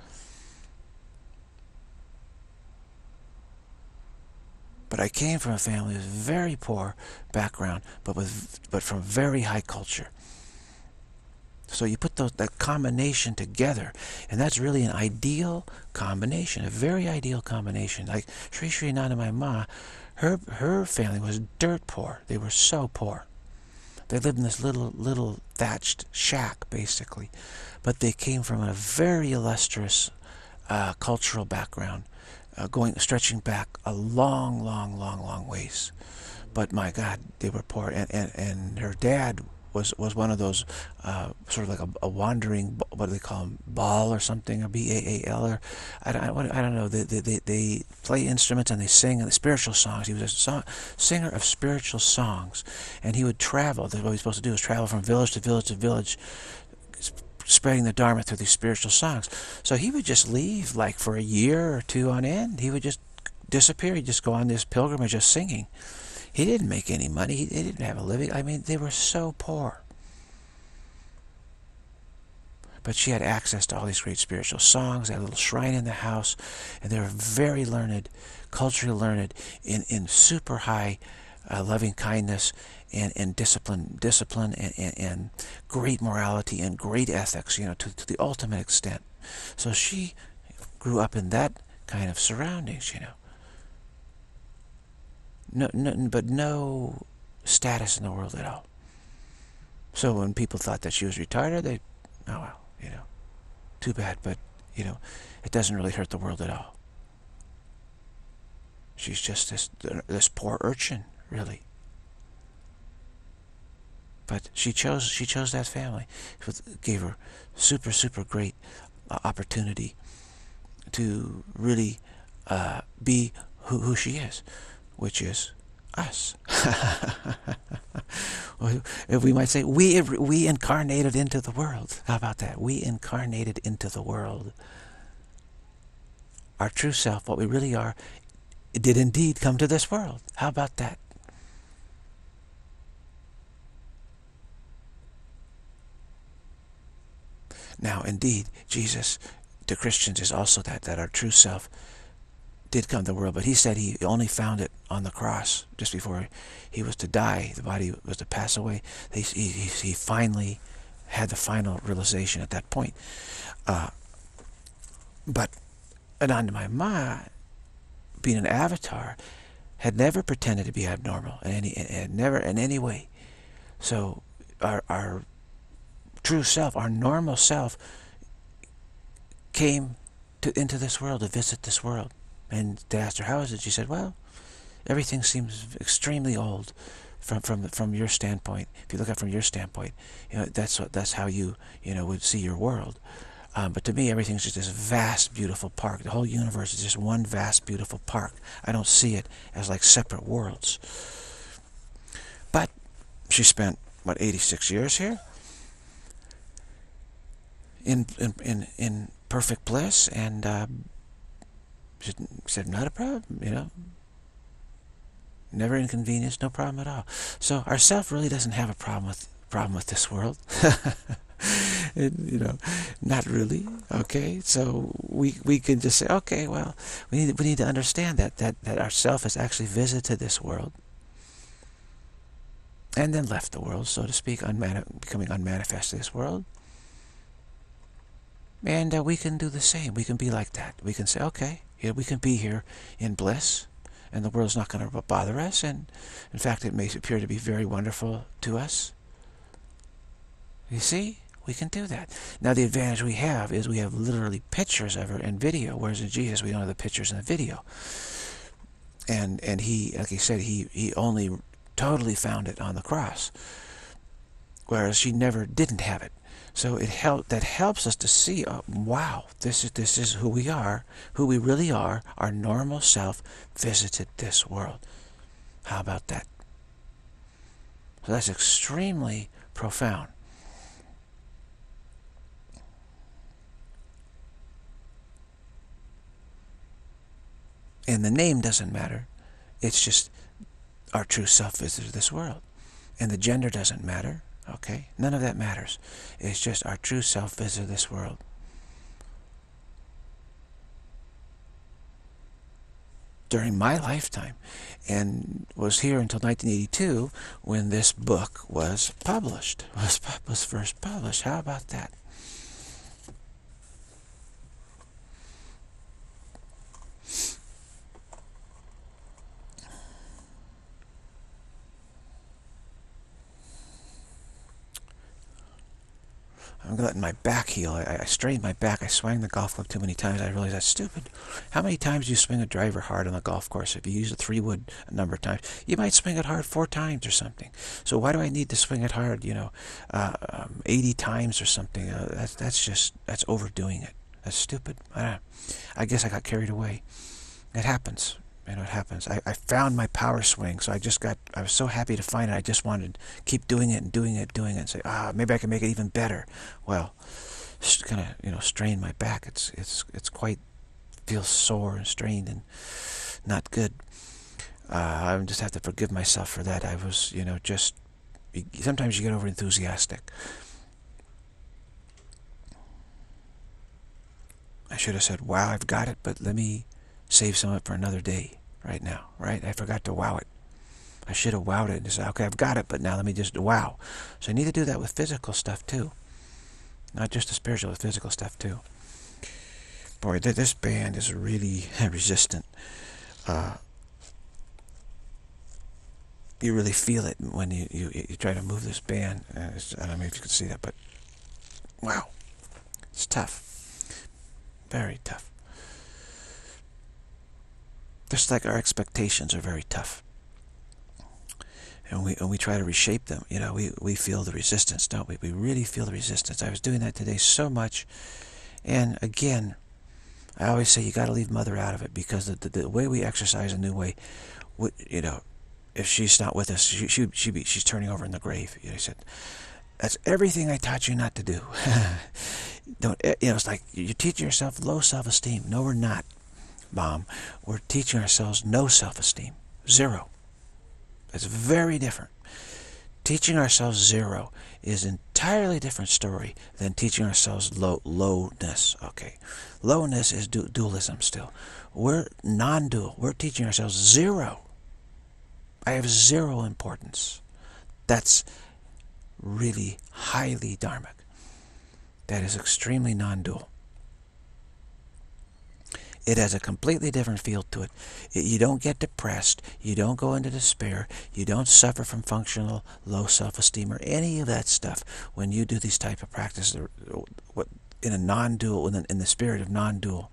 But I came from a family with very poor background, but from very high culture. So you put that combination together, and that's really an ideal combination, a very ideal combination. Like Sri Sri Anandamayi Ma, her family was dirt poor. They were so poor. They lived in this little thatched shack, basically. But they came from a very illustrious cultural background, stretching back a long ways. But my God, they were poor. And her dad was one of those sort of like a wandering, what do they call them, Baal or something, or B-A-A-L, or I don't know. They play instruments and they sing spiritual songs. He was a singer of spiritual songs, and he would travel. What he was supposed to do is travel from village to village to village, spreading the Dharma through these spiritual songs. So he would just leave, like for a year or 2 on end. He would just disappear. He'd just go on this pilgrimage just singing. He didn't make any money. He didn't have a living. I mean, they were so poor. But she had access to all these great spiritual songs. They had a little shrine in the house. And they were very learned, culturally learned, in super high loving kindness and discipline and great morality and great ethics, you know, to the ultimate extent. So she grew up in that kind of surroundings, you know. But no status in the world at all. So when people thought that she was retarded, they, oh well, you know, too bad, but, you know, it doesn't really hurt the world at all. She's just this poor urchin, really. But she chose that family. It gave her super great opportunity to really be who she is, which is us. We might say we incarnated into the world. How about that? We incarnated into the world. Our true self, what we really are, did indeed come to this world. How about that? Now, indeed, Jesus to Christians is also that our true self did come to the world, but he said he only found it on the cross, just before he was to die, the body was to pass away. He finally had the final realization at that point. But Anandamayi Ma, being an avatar, had never pretended to be abnormal never in any way. So our true self, our normal self, came into this world, to visit this world. And they asked her, how is it? She said, well, everything seems extremely old from your standpoint. If you look at it from your standpoint, you know, that's how you would see your world. But to me, everything's just this vast, beautiful park. The whole universe is just one vast, beautiful park. I don't see it as like separate worlds. She spent, what, 86 years here? In perfect bliss, and she said, not a problem, you know. Never inconvenienced, no problem at all. So our self really doesn't have a problem with this world. You know, not really. Okay, so we can just say, okay, well, we need to understand that our self has actually visited this world, and then left the world, so to speak, becoming unmanifest in this world. And we can do the same. We can be like that. We can say, okay, yeah, we can be here in bliss, and the world's not going to bother us, and in fact it may appear to be very wonderful to us. You see? We can do that. Now the advantage we have is we have literally pictures of her and video, whereas in Jesus we don't have the pictures and the video. And he, like he said, he only totally found it on the cross, whereas she never didn't have it. So that helps us to see, wow, this is who we are, who we really are. Our normal self visited this world. How about that? So that's extremely profound. And the name doesn't matter. It's just our true self visited this world. And the gender doesn't matter. Okay? None of that matters. It's just our true self visited this world. During my lifetime. And was here until 1982 when this book was published. Was first published. How about that? I'm letting my back heal. I strained my back. I swung the golf club too many times. I realized that's stupid. How many times do you swing a driver hard on the golf course? If you use a 3-wood a number of times, you might swing it hard 4 times or something. So why do I need to swing it hard, 80 times or something? That's overdoing it. That's stupid. I guess I got carried away. It happens. It happens. I found my power swing, so I was so happy to find it. I just wanted to keep doing it and say, maybe I can make it even better. Well, just kind of, strain my back. It's quite, feels sore and strained and not good. I just have to forgive myself for that. I was, sometimes you get over enthusiastic. I should have said, wow, I've got it, but let me save some of it for another day right now, right? I forgot to wow it. I should have wowed it and said, okay, I've got it, but now let me just wow. So I need to do that with physical stuff too. Not just the spiritual, with physical stuff too. Boy, this band is really resistant. You really feel it when you try to move this band. I don't know if you can see that, but wow. It's tough. Very tough. Just like our expectations are very tough. And we try to reshape them. We feel the resistance, don't we? We really feel the resistance. I was doing that today so much. And again, I always say you got to leave Mother out of it, because the way we exercise a new way, if she's not with us, she's turning over in the grave. I said, that's everything I taught you not to do. Don't, it's like you're teaching yourself low self-esteem. No, we're not, Mom. We're teaching ourselves no self-esteem. 0. It's very different. Teaching ourselves 0 is an entirely different story than teaching ourselves lowness. Okay, lowness is dualism still. We're non-dual. We're teaching ourselves 0. I have 0 importance. That's really highly dharmic. That is extremely non-dual. It has a completely different feel to it. You don't get depressed. You don't go into despair. You don't suffer from functional low self-esteem or any of that stuff when you do these type of practices in a non-dual, in the spirit of non-dual.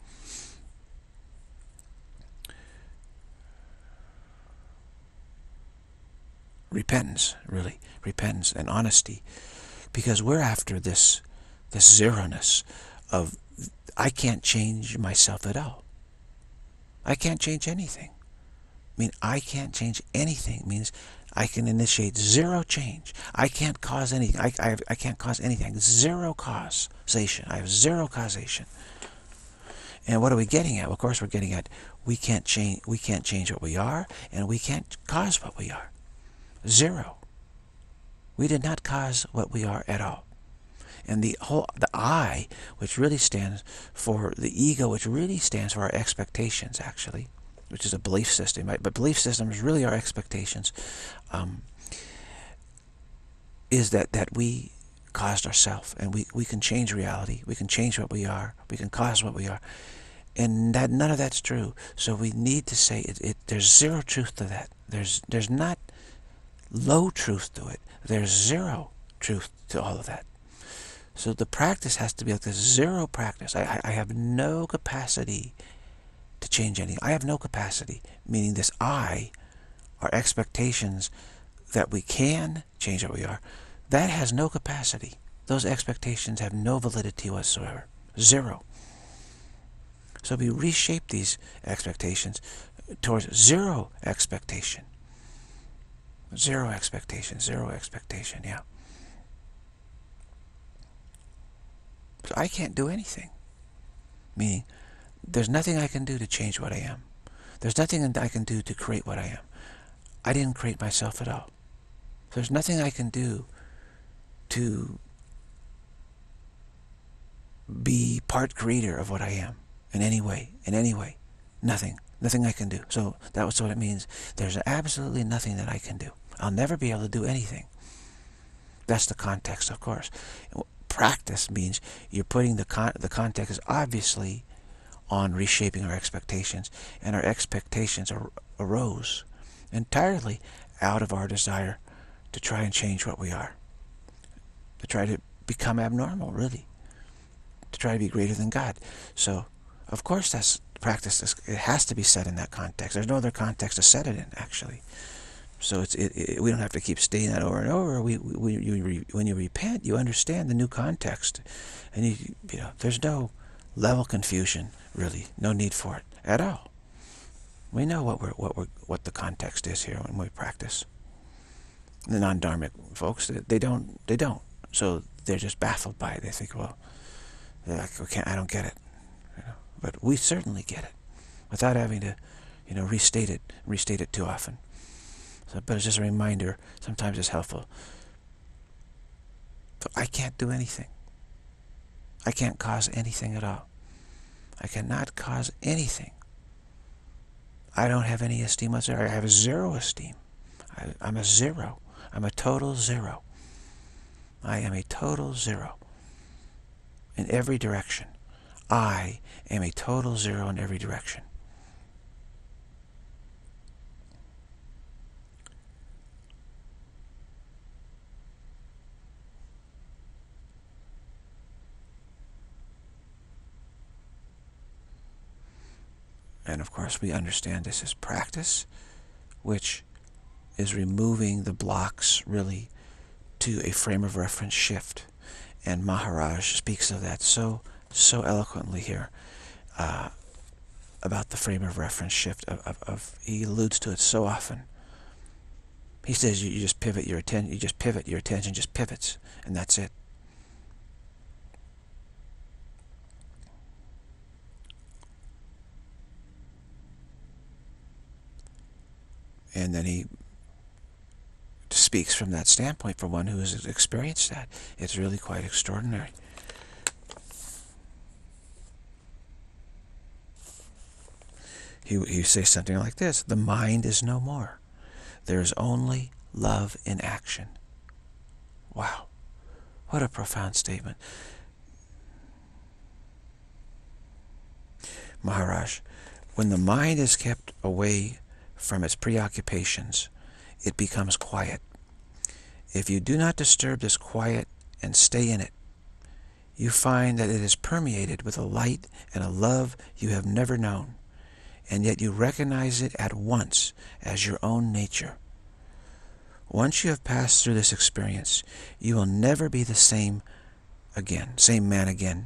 Repentance, really. Repentance and honesty. Because we're after this zeroness of, I can't change myself at all. I can't change anything. I can't change anything means I can initiate zero change. I can't cause anything. I can't cause anything. Zero causation. I have zero causation. And what are we getting at? Well, of course, we're getting at we can't change what we are, and we can't cause what we are. Zero. We did not cause what we are at all. And the I, which really stands for the ego, which really stands for our expectations, actually, which is a belief system, right? But belief systems really are expectations, is that we caused ourselves, and we can change reality. We can change what we are. We can cause what we are. And that none of that's true. So we need to say there's zero truth to that. There's not low truth to it. There's zero truth to all of that. So the practice has to be like this zero practice. I have no capacity to change anything. I have no capacity, meaning this I, our expectations that we can change what we are, that has no capacity. Those expectations have no validity whatsoever. Zero. So we reshape these expectations towards zero expectation. Zero expectation, yeah. So I can't do anything. Meaning, there's nothing I can do to change what I am. There's nothing I can do to create what I am. I didn't create myself at all. There's nothing I can do to be part creator of what I am in any way. Nothing I can do. So that's what it means. There's absolutely nothing that I can do. I'll never be able to do anything. That's the context, of course. Practice means you're putting the context is obviously on reshaping our expectations, and our expectations arose entirely out of our desire to try and change what we are, to try to become abnormal, really, to try to be greater than God. So, of course, that's practice. It has to be set in that context. There's no other context to set it in, actually. So we don't have to keep stating that over and over. When you repent, you understand the new context, and you know there's no level confusion, really. No need for it at all. We know what the context is here when we practice. The non-dharmic folks, they don't. So they're just baffled by it. They think, well, I don't get it. You know? But we certainly get it, without having to, restate it too often. So, but it's just a reminder. Sometimes it's helpful. So I can't do anything. I can't cause anything at all. I cannot cause anything. I don't have any esteem whatsoever. I have zero esteem. I'm a zero. I'm a total zero. I am a total zero in every direction. I am a total zero in every direction. And of course we understand this is practice, which is removing the blocks really to a frame of reference shift. And Maharaj speaks of that so eloquently here, about the frame of reference shift. He alludes to it so often. He says you just pivot your attention. Your attention just pivots, and that's it. And then he speaks from that standpoint for one who has experienced that. It's really quite extraordinary. He says something like this: the mind is no more. There is only love in action. Wow. What a profound statement. Maharaj, when the mind is kept away from its preoccupations, it becomes quiet. If you do not disturb this quiet and stay in it, you find that it is permeated with a light and a love you have never known, and yet you recognize it at once as your own nature. Once you have passed through this experience, you will never be the same man again.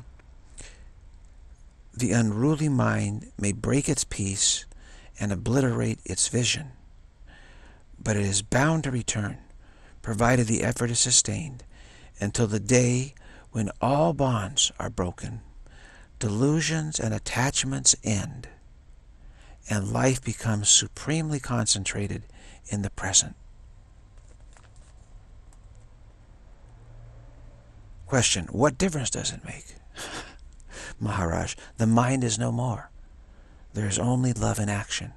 The unruly mind may break its peace and obliterate its vision, but it is bound to return, provided the effort is sustained, until the day when all bonds are broken, delusions and attachments end, and life becomes supremely concentrated in the present. Question: what difference does it make? Maharaj, the mind is no more. There is only love in action.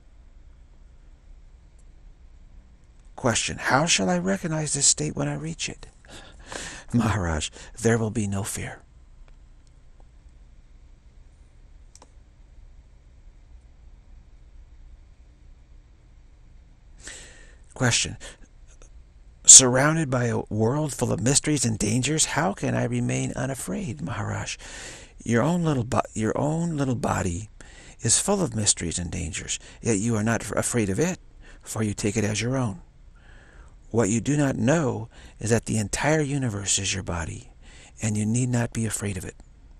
Question: how shall I recognize this state when I reach it? Maharaj, there will be no fear. Question: surrounded by a world full of mysteries and dangers, how can I remain unafraid? Maharaj, your own little body is full of mysteries and dangers, yet you are not afraid of it, for you take it as your own. What you do not know is that the entire universe is your body, and you need not be afraid of it.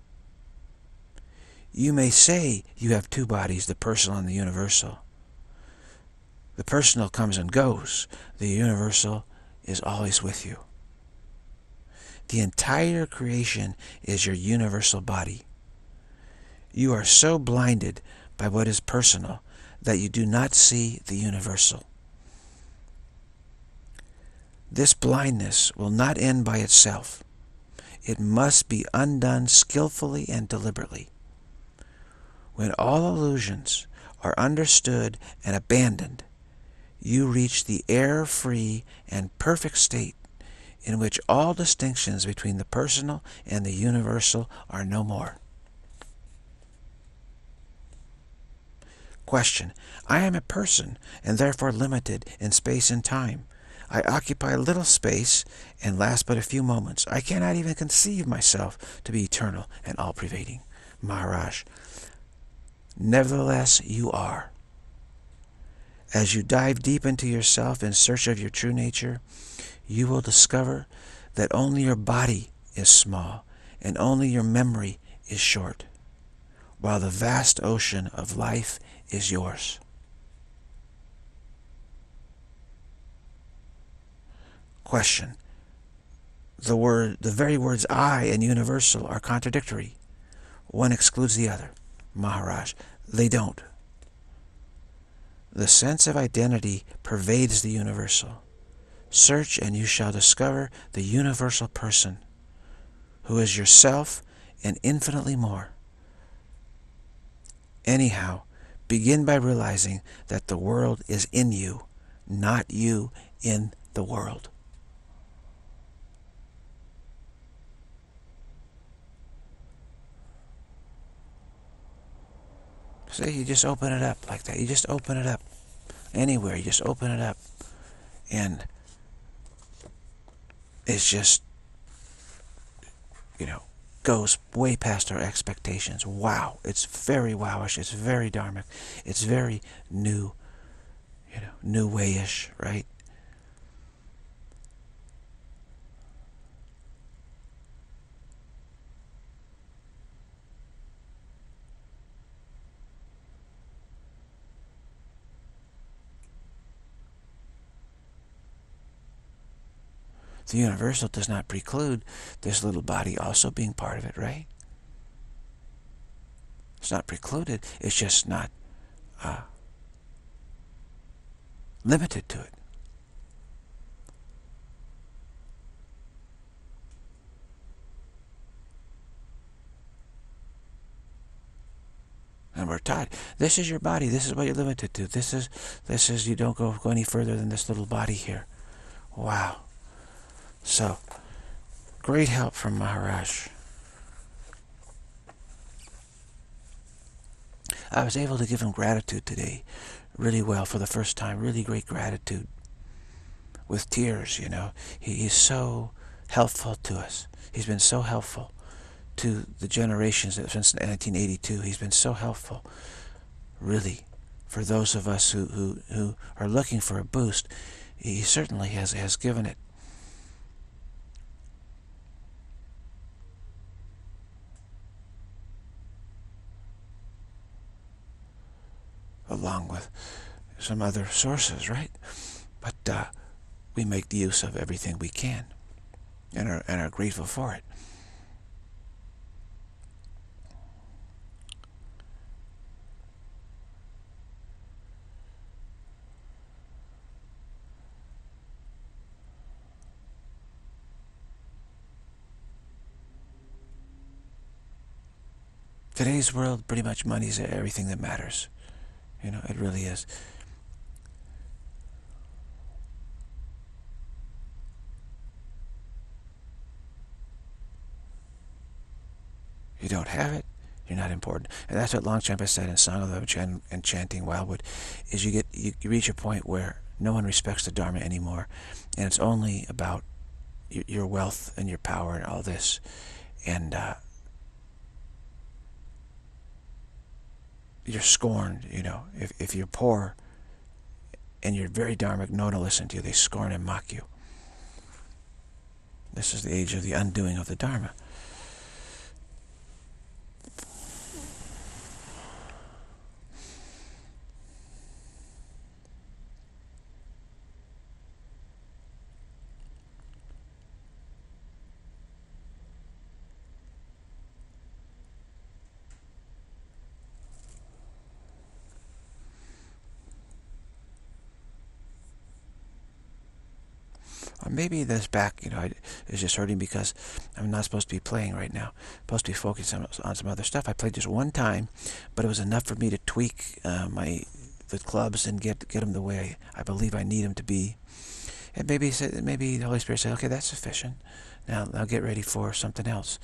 You may say you have two bodies, the personal and the universal. The personal comes and goes. The universal is always with you. The entire creation is your universal body. You are so blinded by what is personal that you do not see the universal. This blindness will not end by itself. It must be undone skillfully and deliberately. When all illusions are understood and abandoned, you reach the error-free and perfect state in which all distinctions between the personal and the universal are no more. Question: I am a person and therefore limited in space and time. I occupy little space and last but a few moments. I cannot even conceive myself to be eternal and all-pervading. Maharaj, nevertheless you are. As you dive deep into yourself in search of your true nature, you will discover that only your body is small and only your memory is short, while the vast ocean of life is yours. Question: the very words I and universal are contradictory. One excludes the other. Maharaj, they don't. The sense of identity pervades the universal. Search and you shall discover the universal person, who is yourself and infinitely more. Anyhow, begin by realizing that the world is in you, not you in the world. See, you just open it up like that. You just open it up. Anywhere, you just open it up. And it's just, goes way past our expectations. Wow. It's very wowish. It's very dharmic. It's very new, new way-ish, right? The universal does not preclude this little body also being part of it, right? It's not precluded. It's just not limited to it. And we're taught, this is your body. This is what you're limited to. This is you don't go any further than this little body here. Wow. So, great help from Maharaj. I was able to give him gratitude today really well for the first time. Really great gratitude. With tears, He's so helpful to us. He's been so helpful to the generations since 1982. He's been so helpful, really, for those of us who are looking for a boost. He certainly has given it. Along with some other sources, right? we make the use of everything we can, and are grateful for it. Today's world, pretty much money's everything that matters. You know, it really is. You don't have it, you're not important. And that's what Longchenpa said in Song of the Enchanting Wildwood, is you reach a point where no one respects the Dharma anymore, and it's only about your wealth and your power and all this. And you're scorned, you know. If you're poor and you're very dharmic, no one will listen to you. They scorn and mock you. This is the age of the undoing of the Dharma. Or maybe this back, you know, is just hurting because I'm not supposed to be playing right now. I'm supposed to be focused on some other stuff. I played just one time, but it was enough for me to tweak the clubs and get them the way I believe I need them to be. And maybe the Holy Spirit said, okay, that's sufficient. Now get ready for something else.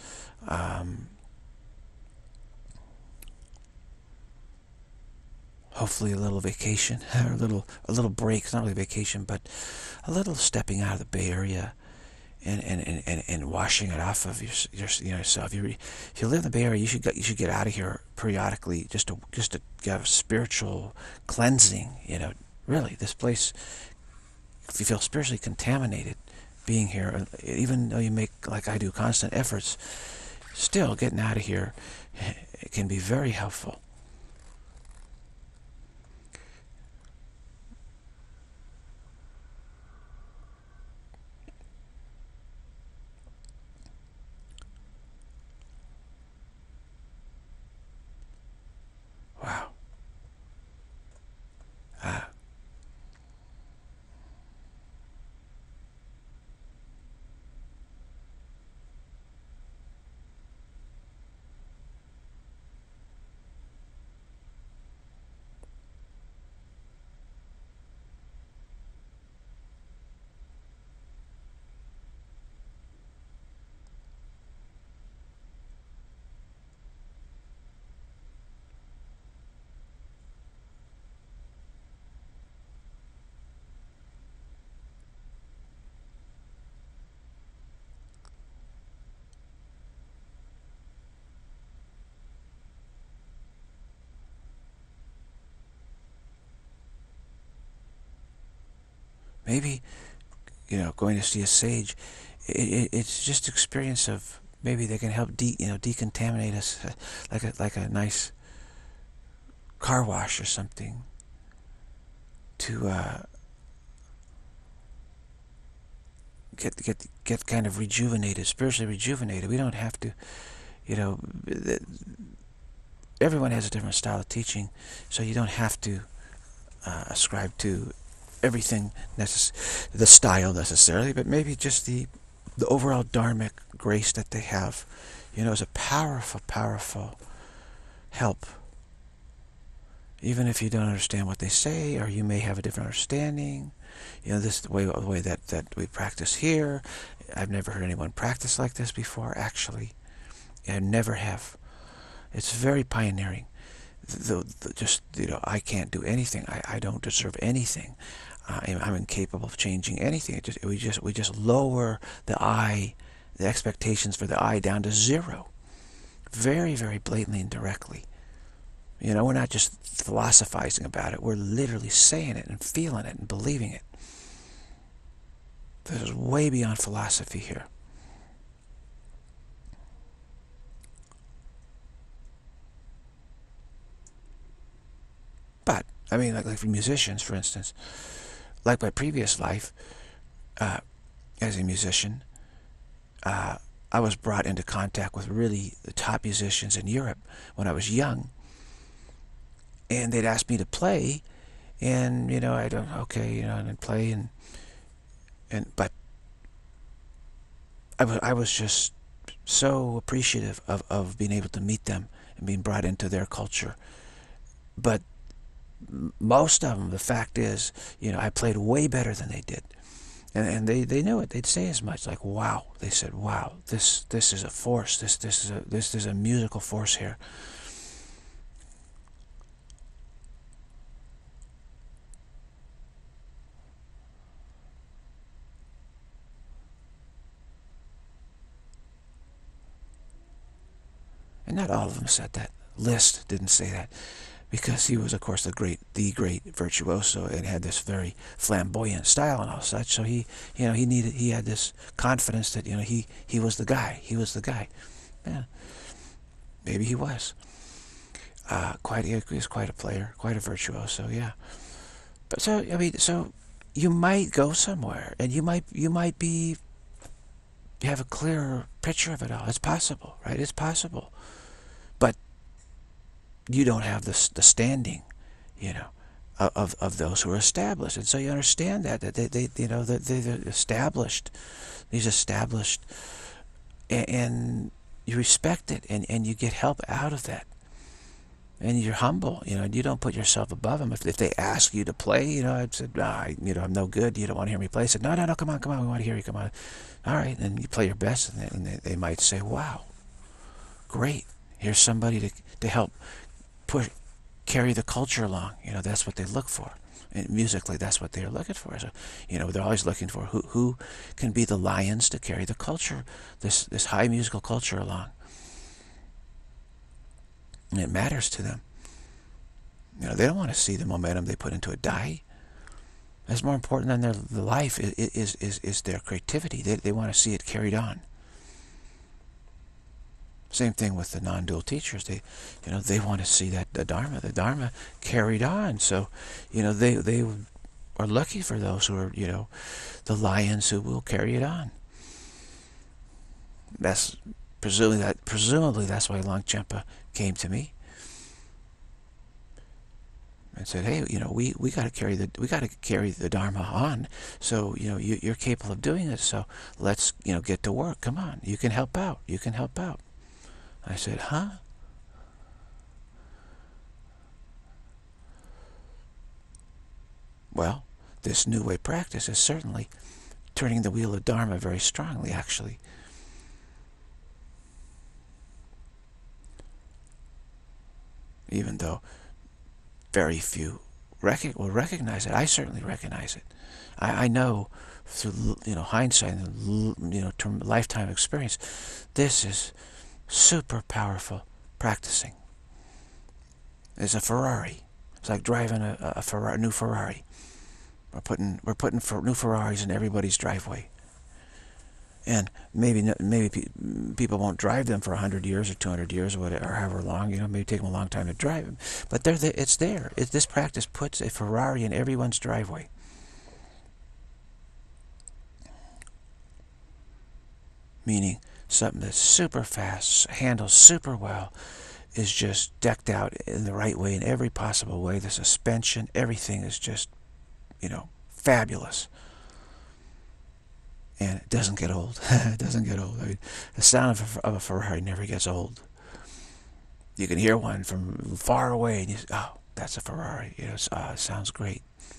Hopefully a little vacation, or a little break. It's not really vacation, but a little stepping out of the Bay Area and washing it off of yourself. If you live in the Bay Area, you should get out of here periodically, just to get a spiritual cleansing. You know, really, this place, if you feel spiritually contaminated being here, even though you make, like I do, constant efforts, still getting out of here, it can be very helpful. Wow. Maybe, you know, going to see a sage, it's just experience of, maybe they can help decontaminate us, like a nice car wash or something, to get kind of rejuvenated, spiritually rejuvenated. We don't have to, you know, everyone has a different style of teaching, so you don't have to ascribe to everything the style necessarily, but maybe just the overall dharmic grace that they have, you know, is a powerful help. Even if you don't understand what they say, or you may have a different understanding, you know, this the way that we practice here. I've never heard anyone practice like this before, actually. I never have. It's very pioneering. Just, you know, I can't do anything. I don't deserve anything. I'm incapable of changing anything. We just lower the expectations for the I down to zero. Very, very blatantly and directly. You know, we're not just philosophizing about it. We're literally saying it and feeling it and believing it. This is way beyond philosophy here. But, I mean, like for musicians, for instance, like my previous life uh, as a musician, I was brought into contact with really the top musicians in Europe when I was young, and they'd ask me to play, and I don't, okay, and then play, but I was just so appreciative of being able to meet them and being brought into their culture. But most of them, the fact is, I played way better than they did. And they knew it. They'd say as much, like, wow. They said, wow, this is a force. This is a musical force here. And not all of them said that. Liszt didn't say that, because he was, of course, the great virtuoso, and had this very flamboyant style and all such. So he had this confidence that he was the guy. He was the guy. Yeah, maybe he was. He was quite a player, quite a virtuoso. Yeah. But so so you might go somewhere, and you might have a clearer picture of it all. It's possible, right? It's possible. But you don't have the standing, of those who are established. And so you understand that they're established, these established, and you respect it, and you get help out of that. And you're humble, you don't put yourself above them. If they ask you to play, I said, I'm no good, you don't want to hear me play. I said, no, come on, we want to hear you, come on. All right, and you play your best, and they might say, wow, great, here's somebody to help carry the culture along. That's what they look for. And musically, that's what they're looking for. So, they're always looking for who can be the lions to carry the culture, this high musical culture along. And it matters to them. They don't want to see the momentum they put into it die. That's more important than their life is their creativity. They want to see it carried on. Same thing with the non-dual teachers. They want to see that the Dharma carried on. So, they are lucky for those who are, the lions who will carry it on. That's presumably that's why Longchenpa came to me and said, hey, we got to carry the Dharma on. So, you're capable of doing it. So let's, get to work. Come on, you can help out. You can help out. I said, huh? Well, this New Way practice is certainly turning the wheel of Dharma very strongly, actually. Even though very few will recognize it. I certainly recognize it. I know through hindsight and lifetime experience, this is super powerful practicing. It's a Ferrari. It's like driving a new Ferrari. We're putting new Ferraris in everybody's driveway. And maybe people won't drive them for 100 years or 200 years or whatever, or however long. Maybe take them a long time to drive them. But it's there. This practice puts a Ferrari in everyone's driveway. Meaning something that's super fast, handles super well, is just decked out in the right way, in every possible way. The suspension, everything is just, fabulous. And it doesn't get old. It doesn't get old. The sound of a Ferrari never gets old. You can hear one from far away, and you say, oh, that's a Ferrari. It sounds great.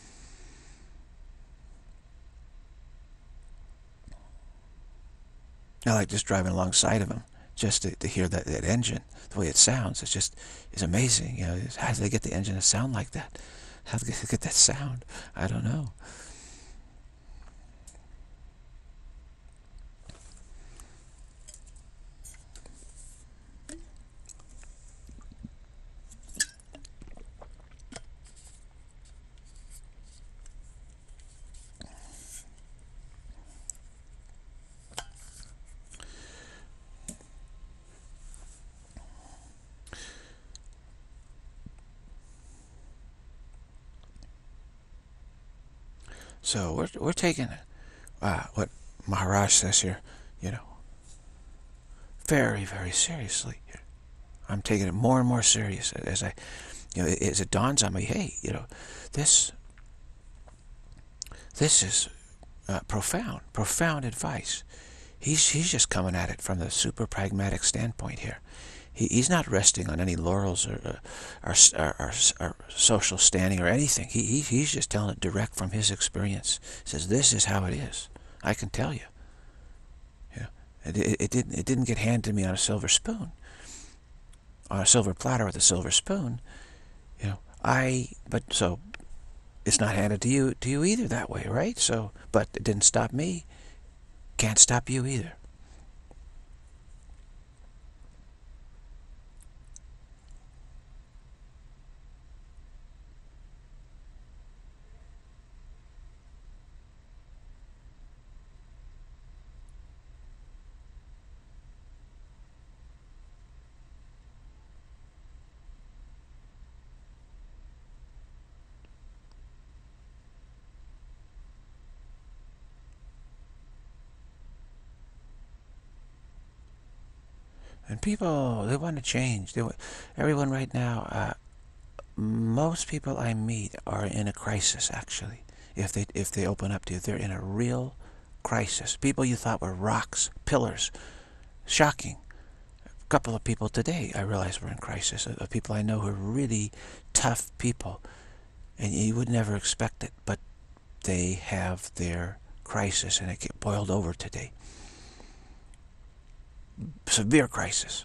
I like just driving alongside of them, just to hear that engine, the way it sounds. It's amazing. How do they get the engine to sound like that? How do they get that sound? I don't know. So we're taking what Maharaj says here, very, very seriously. I'm taking it more and more serious as as it dawns on me, hey, this this is profound advice. He's just coming at it from the super pragmatic standpoint here. He's not resting on any laurels or social standing or anything. He's just telling it direct from his experience. He says, this is how it is. I can tell you. It didn't get handed to me on a silver spoon, on a silver platter with a silver spoon. But so it's not handed to you either that way, right? So, but it didn't stop me. Can't stop you either. And people, they want to change. Everyone right now, most people I meet are in a crisis, actually. If they open up to you, they're in a real crisis. People you thought were rocks, pillars, shocking. A couple of people today I realize were in crisis. Of people I know who are really tough people, and you would never expect it, but they have their crisis, and it boiled over today. Severe crisis.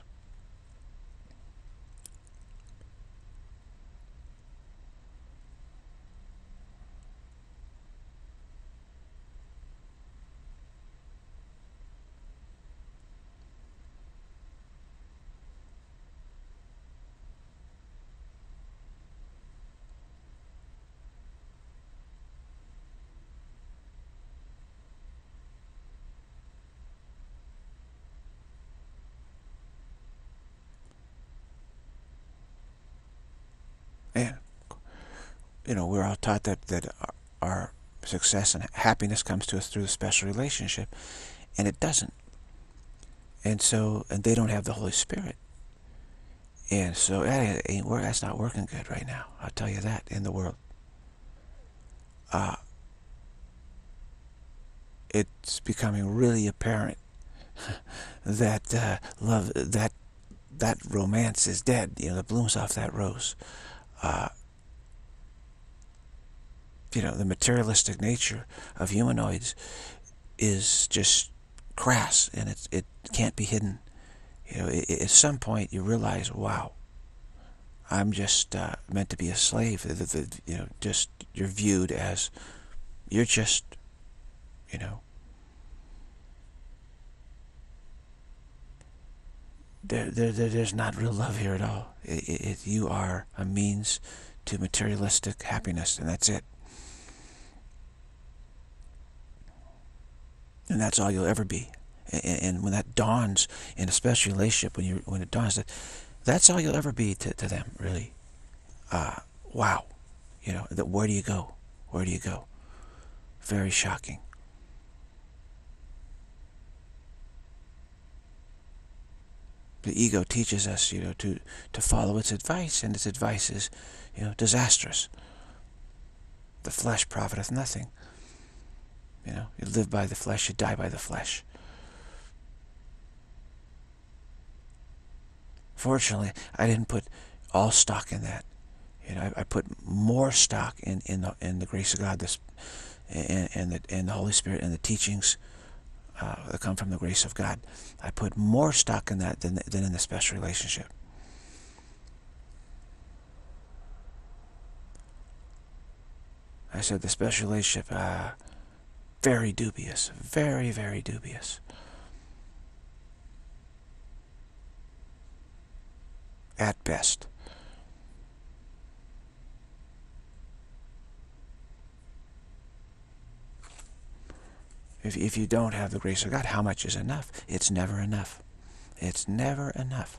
And we're all taught that our success and happiness comes to us through a special relationship, and it doesn't. And they don't have the Holy Spirit. And so that's not working good right now. I'll tell you that, in the world. It's becoming really apparent that love, that romance is dead. The blooms off that rose. The materialistic nature of humanoids is just crass, and it can't be hidden. At some point you realize, wow, I'm just meant to be a slave. Just you're viewed as, you're just, there's not real love here at all. You are a means to materialistic happiness, and that's it. And that's all you'll ever be. And when that dawns in a special relationship, when it dawns that's all you'll ever be to them, really. Wow. Where do you go? Where do you go? Very shocking. The ego teaches us, to follow its advice, and its advice is, disastrous. The flesh profiteth nothing. You live by the flesh, you die by the flesh. Fortunately, I didn't put all stock in that. I put more stock in the grace of God, and the Holy Spirit, and the teachings that come from the grace of God. I put more stock in that than in the special relationship. I said the special relationship, very dubious, very, very dubious. At best. If you don't have the grace of God, how much is enough? It's never enough. It's never enough.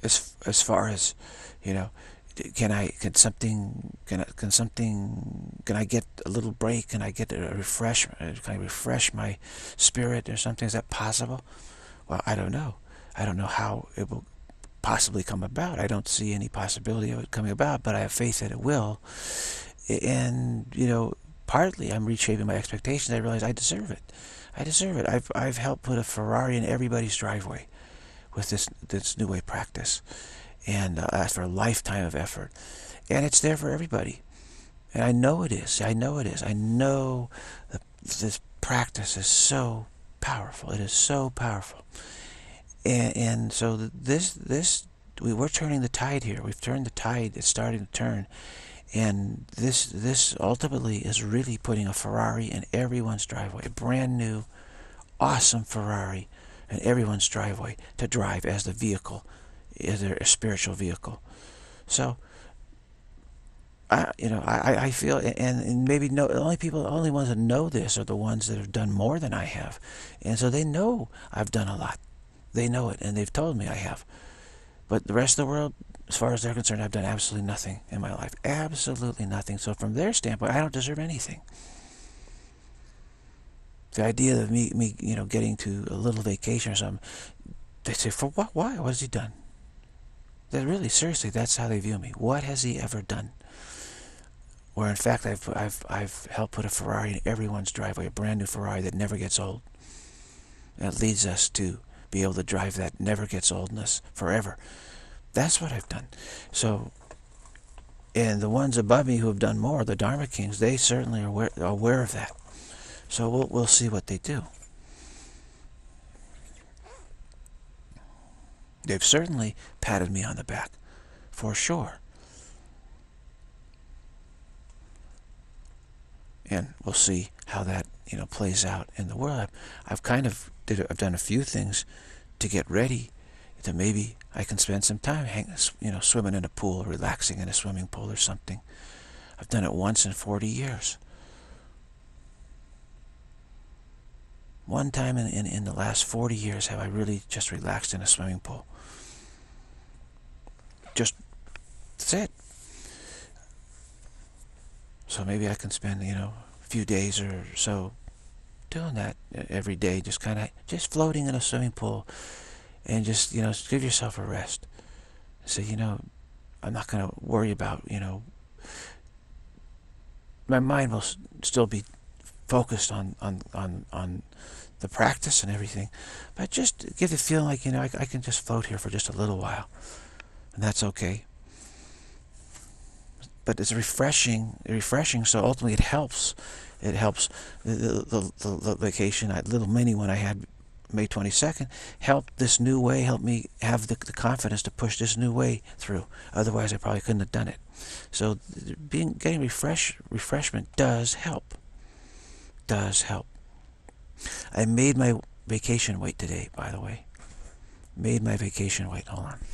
as far as, you know, can something can I get a little break? Can I get a refresh? Can I refresh my spirit or something? Is that possible? Well, I don't know. I don't know how it will possibly come about. I don't see any possibility of it coming about, but I have faith that it will. And, you know, partly I'm reshaping my expectations. I realize I deserve it. I deserve it. I've helped put a Ferrari in everybody's driveway with this New Way practice, and after a lifetime of effort, and it's there for everybody. And I know it is. I know it is. I know that this practice is so powerful. It is so powerful. And so we're turning the tide here. We've turned the tide. It's starting to turn. And this ultimately is really putting a Ferrari in everyone's driveway. A brand new, awesome Ferrari in everyone's driveway to drive as the vehicle, as their spiritual vehicle. So, I feel, and maybe the only ones that know this are the ones that have done more than I have. And so they know I've done a lot. They know it, and they've told me I have. But the rest of the world, as far as they're concerned, I've done absolutely nothing in my life. Absolutely nothing. So from their standpoint, I don't deserve anything. The idea of me getting to a little vacation or something, they say, for what? Why? What has he done? That really, seriously, that's how they view me. What has he ever done? Where in fact, I've helped put a Ferrari in everyone's driveway, a brand new Ferrari that never gets old. And it leads us to be able to drive that never gets oldness forever. That's what I've done. So, and the ones above me who have done more, the Dharma Kings, they certainly are aware of that. So we'll see what they do. They've certainly patted me on the back, for sure. And we'll see how that plays out in the world. I've done a few things to get ready that maybe I can spend some time swimming in a pool, relaxing in a swimming pool or something. I've done it once in 40 years. One time in the last 40 years have I really just relaxed in a swimming pool. That's it. So maybe I can spend, a few days or so doing that every day, just floating in a swimming pool, and just, give yourself a rest. Say, I'm not going to worry about, my mind will still be focused on the practice and everything, but just give the feeling like, I can just float here for just a little while, and that's okay. But it's refreshing, so ultimately it helps. It helps. The vacation, little mini one I had May 22nd, helped this new way, helped me have the confidence to push this new way through. Otherwise, I probably couldn't have done it. So getting refreshment does help. Does help. I made my vacation weight today, by the way. Made my vacation weight. Hold on.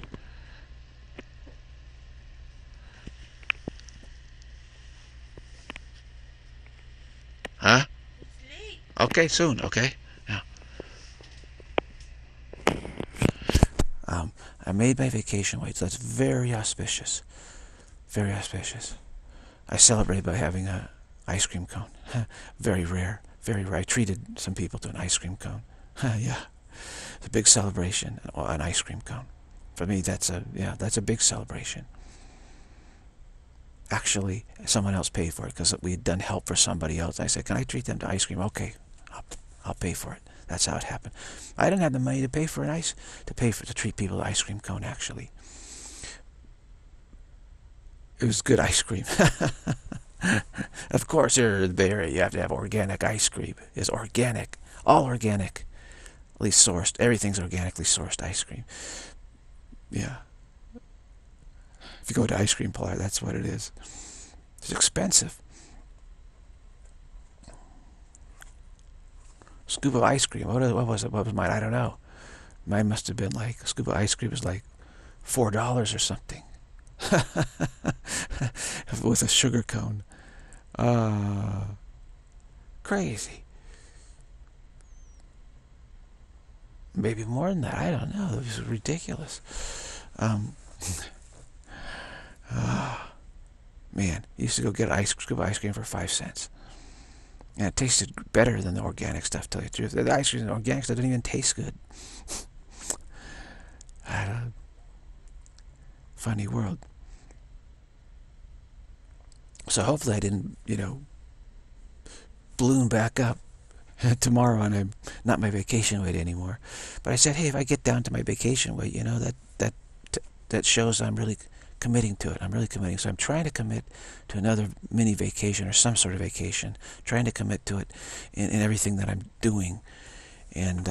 Huh? Okay, soon. Okay. Yeah. I made my vacation weight, so that's very auspicious. Very auspicious. I celebrated by having a ice cream cone. Very rare. Very rare. I treated some people to an ice cream cone. Yeah. It's a big celebration, an ice cream cone. For me, that's a big celebration. Actually, someone else paid for it because we had done help for somebody else. I said, can I treat them to ice cream? Okay, I'll pay for it. That's how it happened. I didn't have the money to pay for to treat people to ice cream cone, actually. It was good ice cream. Of course, here in the Bay Area, you have to have organic ice cream. It's organic. All organic. At least sourced. Everything's organically sourced ice cream. Yeah. If you go to ice cream parlor, that's what it is. It's expensive. Scoop of ice cream. What was it? What was mine? I don't know. Mine must have been like, a scoop of ice cream was like $4 or something. With a sugar cone. Crazy. Maybe more than that. I don't know. It was ridiculous. Um, man, used to go get scoop of ice cream for 5 cents. And it tasted better than the organic stuff, to tell you the truth. The ice cream, the organic stuff didn't even taste good. I don't know. Funny world. So hopefully I didn't, balloon back up tomorrow and I'm not my vacation weight anymore. But I said, hey, if I get down to my vacation weight, that shows I'm really committing to it. I'm really committing. So I'm trying to commit to another mini vacation or some sort of vacation, trying to commit to it in everything that I'm doing. And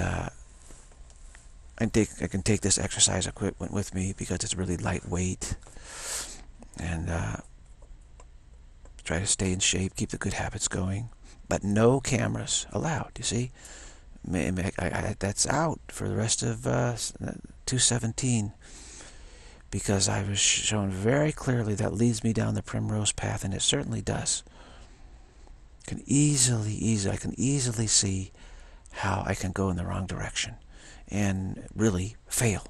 I can take this exercise equipment with me because it's really lightweight. And try to stay in shape, keep the good habits going. But no cameras allowed, you see? That's out for the rest of 217. Because I was shown very clearly that leads me down the primrose path, and it certainly does. I can easily see how I can go in the wrong direction and really fail.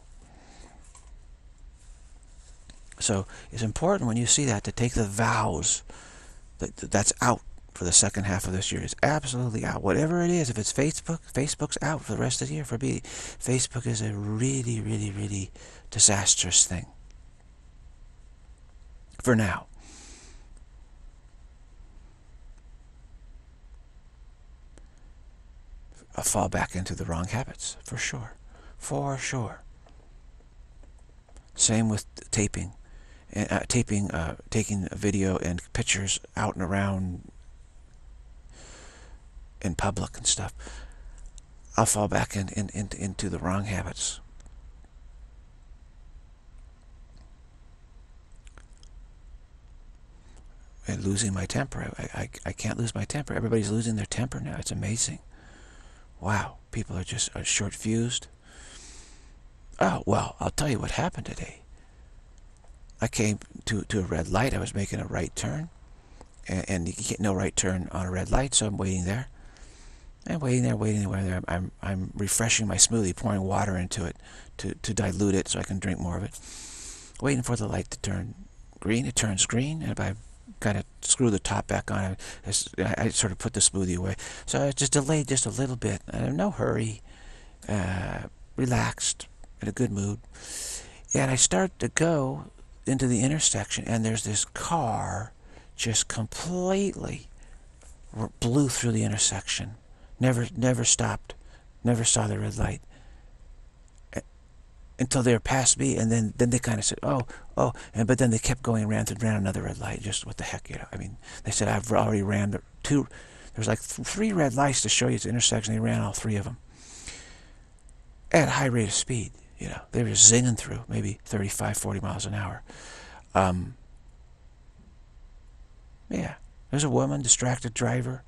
So it's important when you see that to take the vows that's out for the second half of this year. It's absolutely out. Whatever it is, if it's Facebook's out for the rest of the year for me. Facebook is a really, really, really disastrous thing. For now. I'll fall back into the wrong habits, for sure. For sure. Same with taping. Taking a video and pictures out and around in public and stuff. I'll fall back into the wrong habits. And losing my temper. I can't lose my temper. Everybody's losing their temper now. It's amazing. Wow. People are just short-fused. Oh, well, I'll tell you what happened today. I came to a red light. I was making a right turn. And you get no right turn on a red light, so I'm waiting there. I'm waiting there. I'm refreshing my smoothie, pouring water into it to dilute it so I can drink more of it. Waiting for the light to turn green. It turns green, and if I kind of screw the top back on, I sort of put the smoothie away. So I just delayed just a little bit. No hurry. Relaxed, in a good mood. And I start to go into the intersection, and there's this car just completely blew through the intersection. Never stopped. Never saw the red light. Until they were past me, and then they kind of said, oh, but then they kept going, ran another red light. Just what the heck, I mean, they said, I've already ran two. There's like 3 red lights to show you it's an intersection. They ran all 3 of them at a high rate of speed. They were zinging through, maybe 35, 40 miles an hour. Yeah, there's a woman, distracted driver.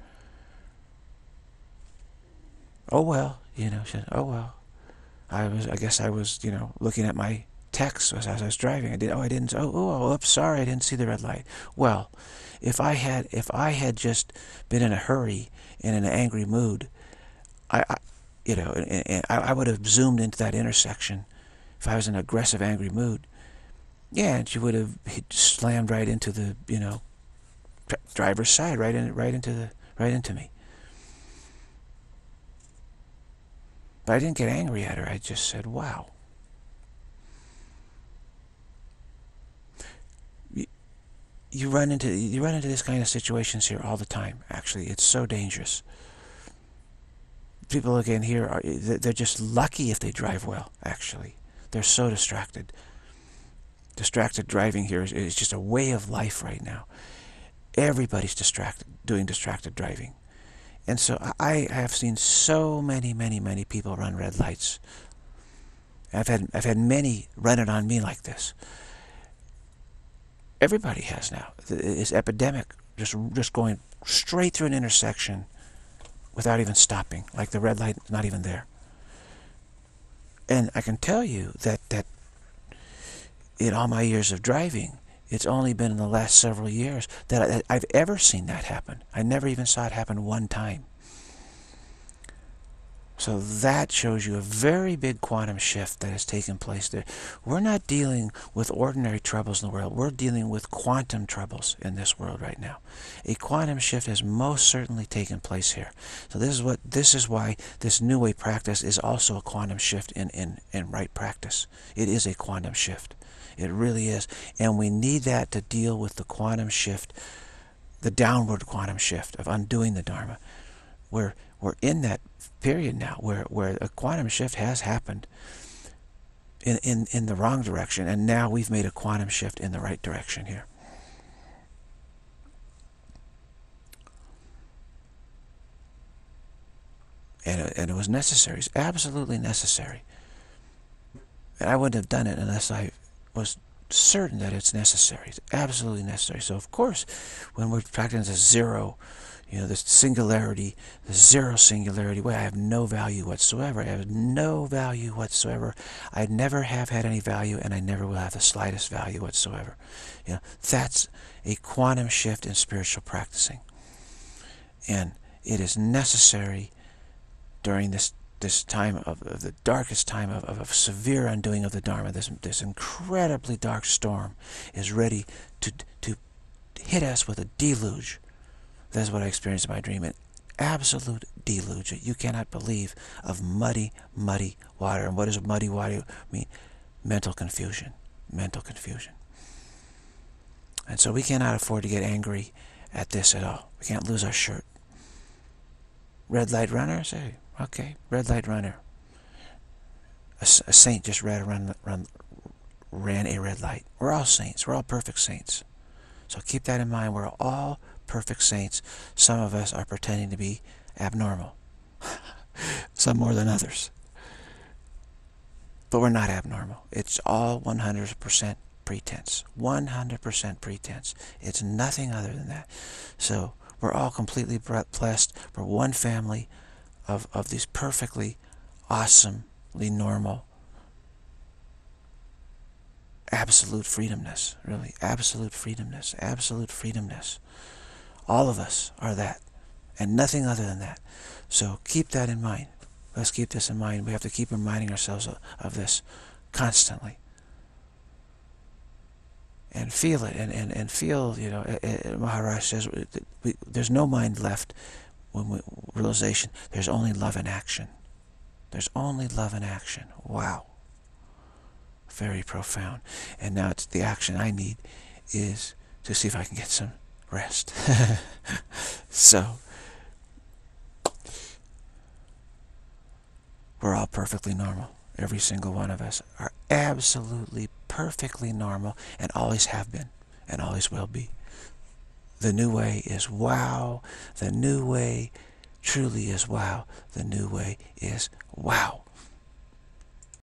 Oh well, she said, oh well. I guess I was, looking at my text as I was driving. Oops, sorry, I didn't see the red light. Well, if I had just been in a hurry and in an angry mood, I would have zoomed into that intersection. If I was in an aggressive, angry mood, yeah, and she would have slammed right into the, driver's side, right into me. But I didn't get angry at her. I just said, wow. You run into this kind of situations here all the time, actually. It's so dangerous. People again here, they're just lucky if they drive well, actually. They're so distracted. Distracted driving here is just a way of life right now. Everybody's distracted, doing distracted driving. And so I have seen so many people run red lights. I've had many run it on me like this. Everybody has now. It's epidemic. Just going straight through an intersection without even stopping, like the red light is not even there. And I can tell you that in all my years of driving, it's only been in the last several years that I've ever seen that happen. I never even saw it happen one time. So that shows you a very big quantum shift that has taken place there. We're not dealing with ordinary troubles in the world. We're dealing with quantum troubles in this world right now. A quantum shift has most certainly taken place here. So this is why this New Way practice is also a quantum shift in right practice. It is a quantum shift. It really is. And we need that to deal with the quantum shift, the downward quantum shift of undoing the Dharma. We're in that period now where a quantum shift has happened in the wrong direction, and now we've made a quantum shift in the right direction here. And it was necessary. It's absolutely necessary. And I wouldn't have done it unless I was certain that it's necessary. It's absolutely necessary. So of course, when we're practicing the zero, this singularity, the zero singularity way, I have no value whatsoever. I have no value whatsoever. I never have had any value, and I never will have the slightest value whatsoever. That's a quantum shift in spiritual practicing. And it is necessary during this time of the darkest time of severe undoing of the Dharma. This incredibly dark storm is ready to hit us with a deluge. That's what I experienced in my dream. An absolute deluge that you cannot believe, of muddy, muddy water. And what does muddy water mean? Mental confusion. Mental confusion. And so we cannot afford to get angry at this at all. We can't lose our shirt. Red light runner? Say, okay, red light runner. A saint just ran a red light. We're all saints. We're all perfect saints. So keep that in mind. We're all perfect saints. Some of us are pretending to be abnormal. Some more than others. But we're not abnormal. It's all 100% pretense. 100% pretense. It's nothing other than that. So we're all completely blessed. We're one family of these perfectly awesomely normal, absolute freedomness. Really, absolute freedomness. Absolute freedomness. All of us are that, and nothing other than that. So keep that in mind. Let's keep this in mind. We have to keep reminding ourselves of this constantly. And feel it, and feel, Maharaj says, there's no mind left when realization. There's only love in action. There's only love in action. Wow. Very profound. And now it's the action I need is to see if I can get some rest. So, we're all perfectly normal. Every single one of us are absolutely perfectly normal, and always have been, and always will be. The New Way is wow. The New Way truly is wow. The New Way is wow.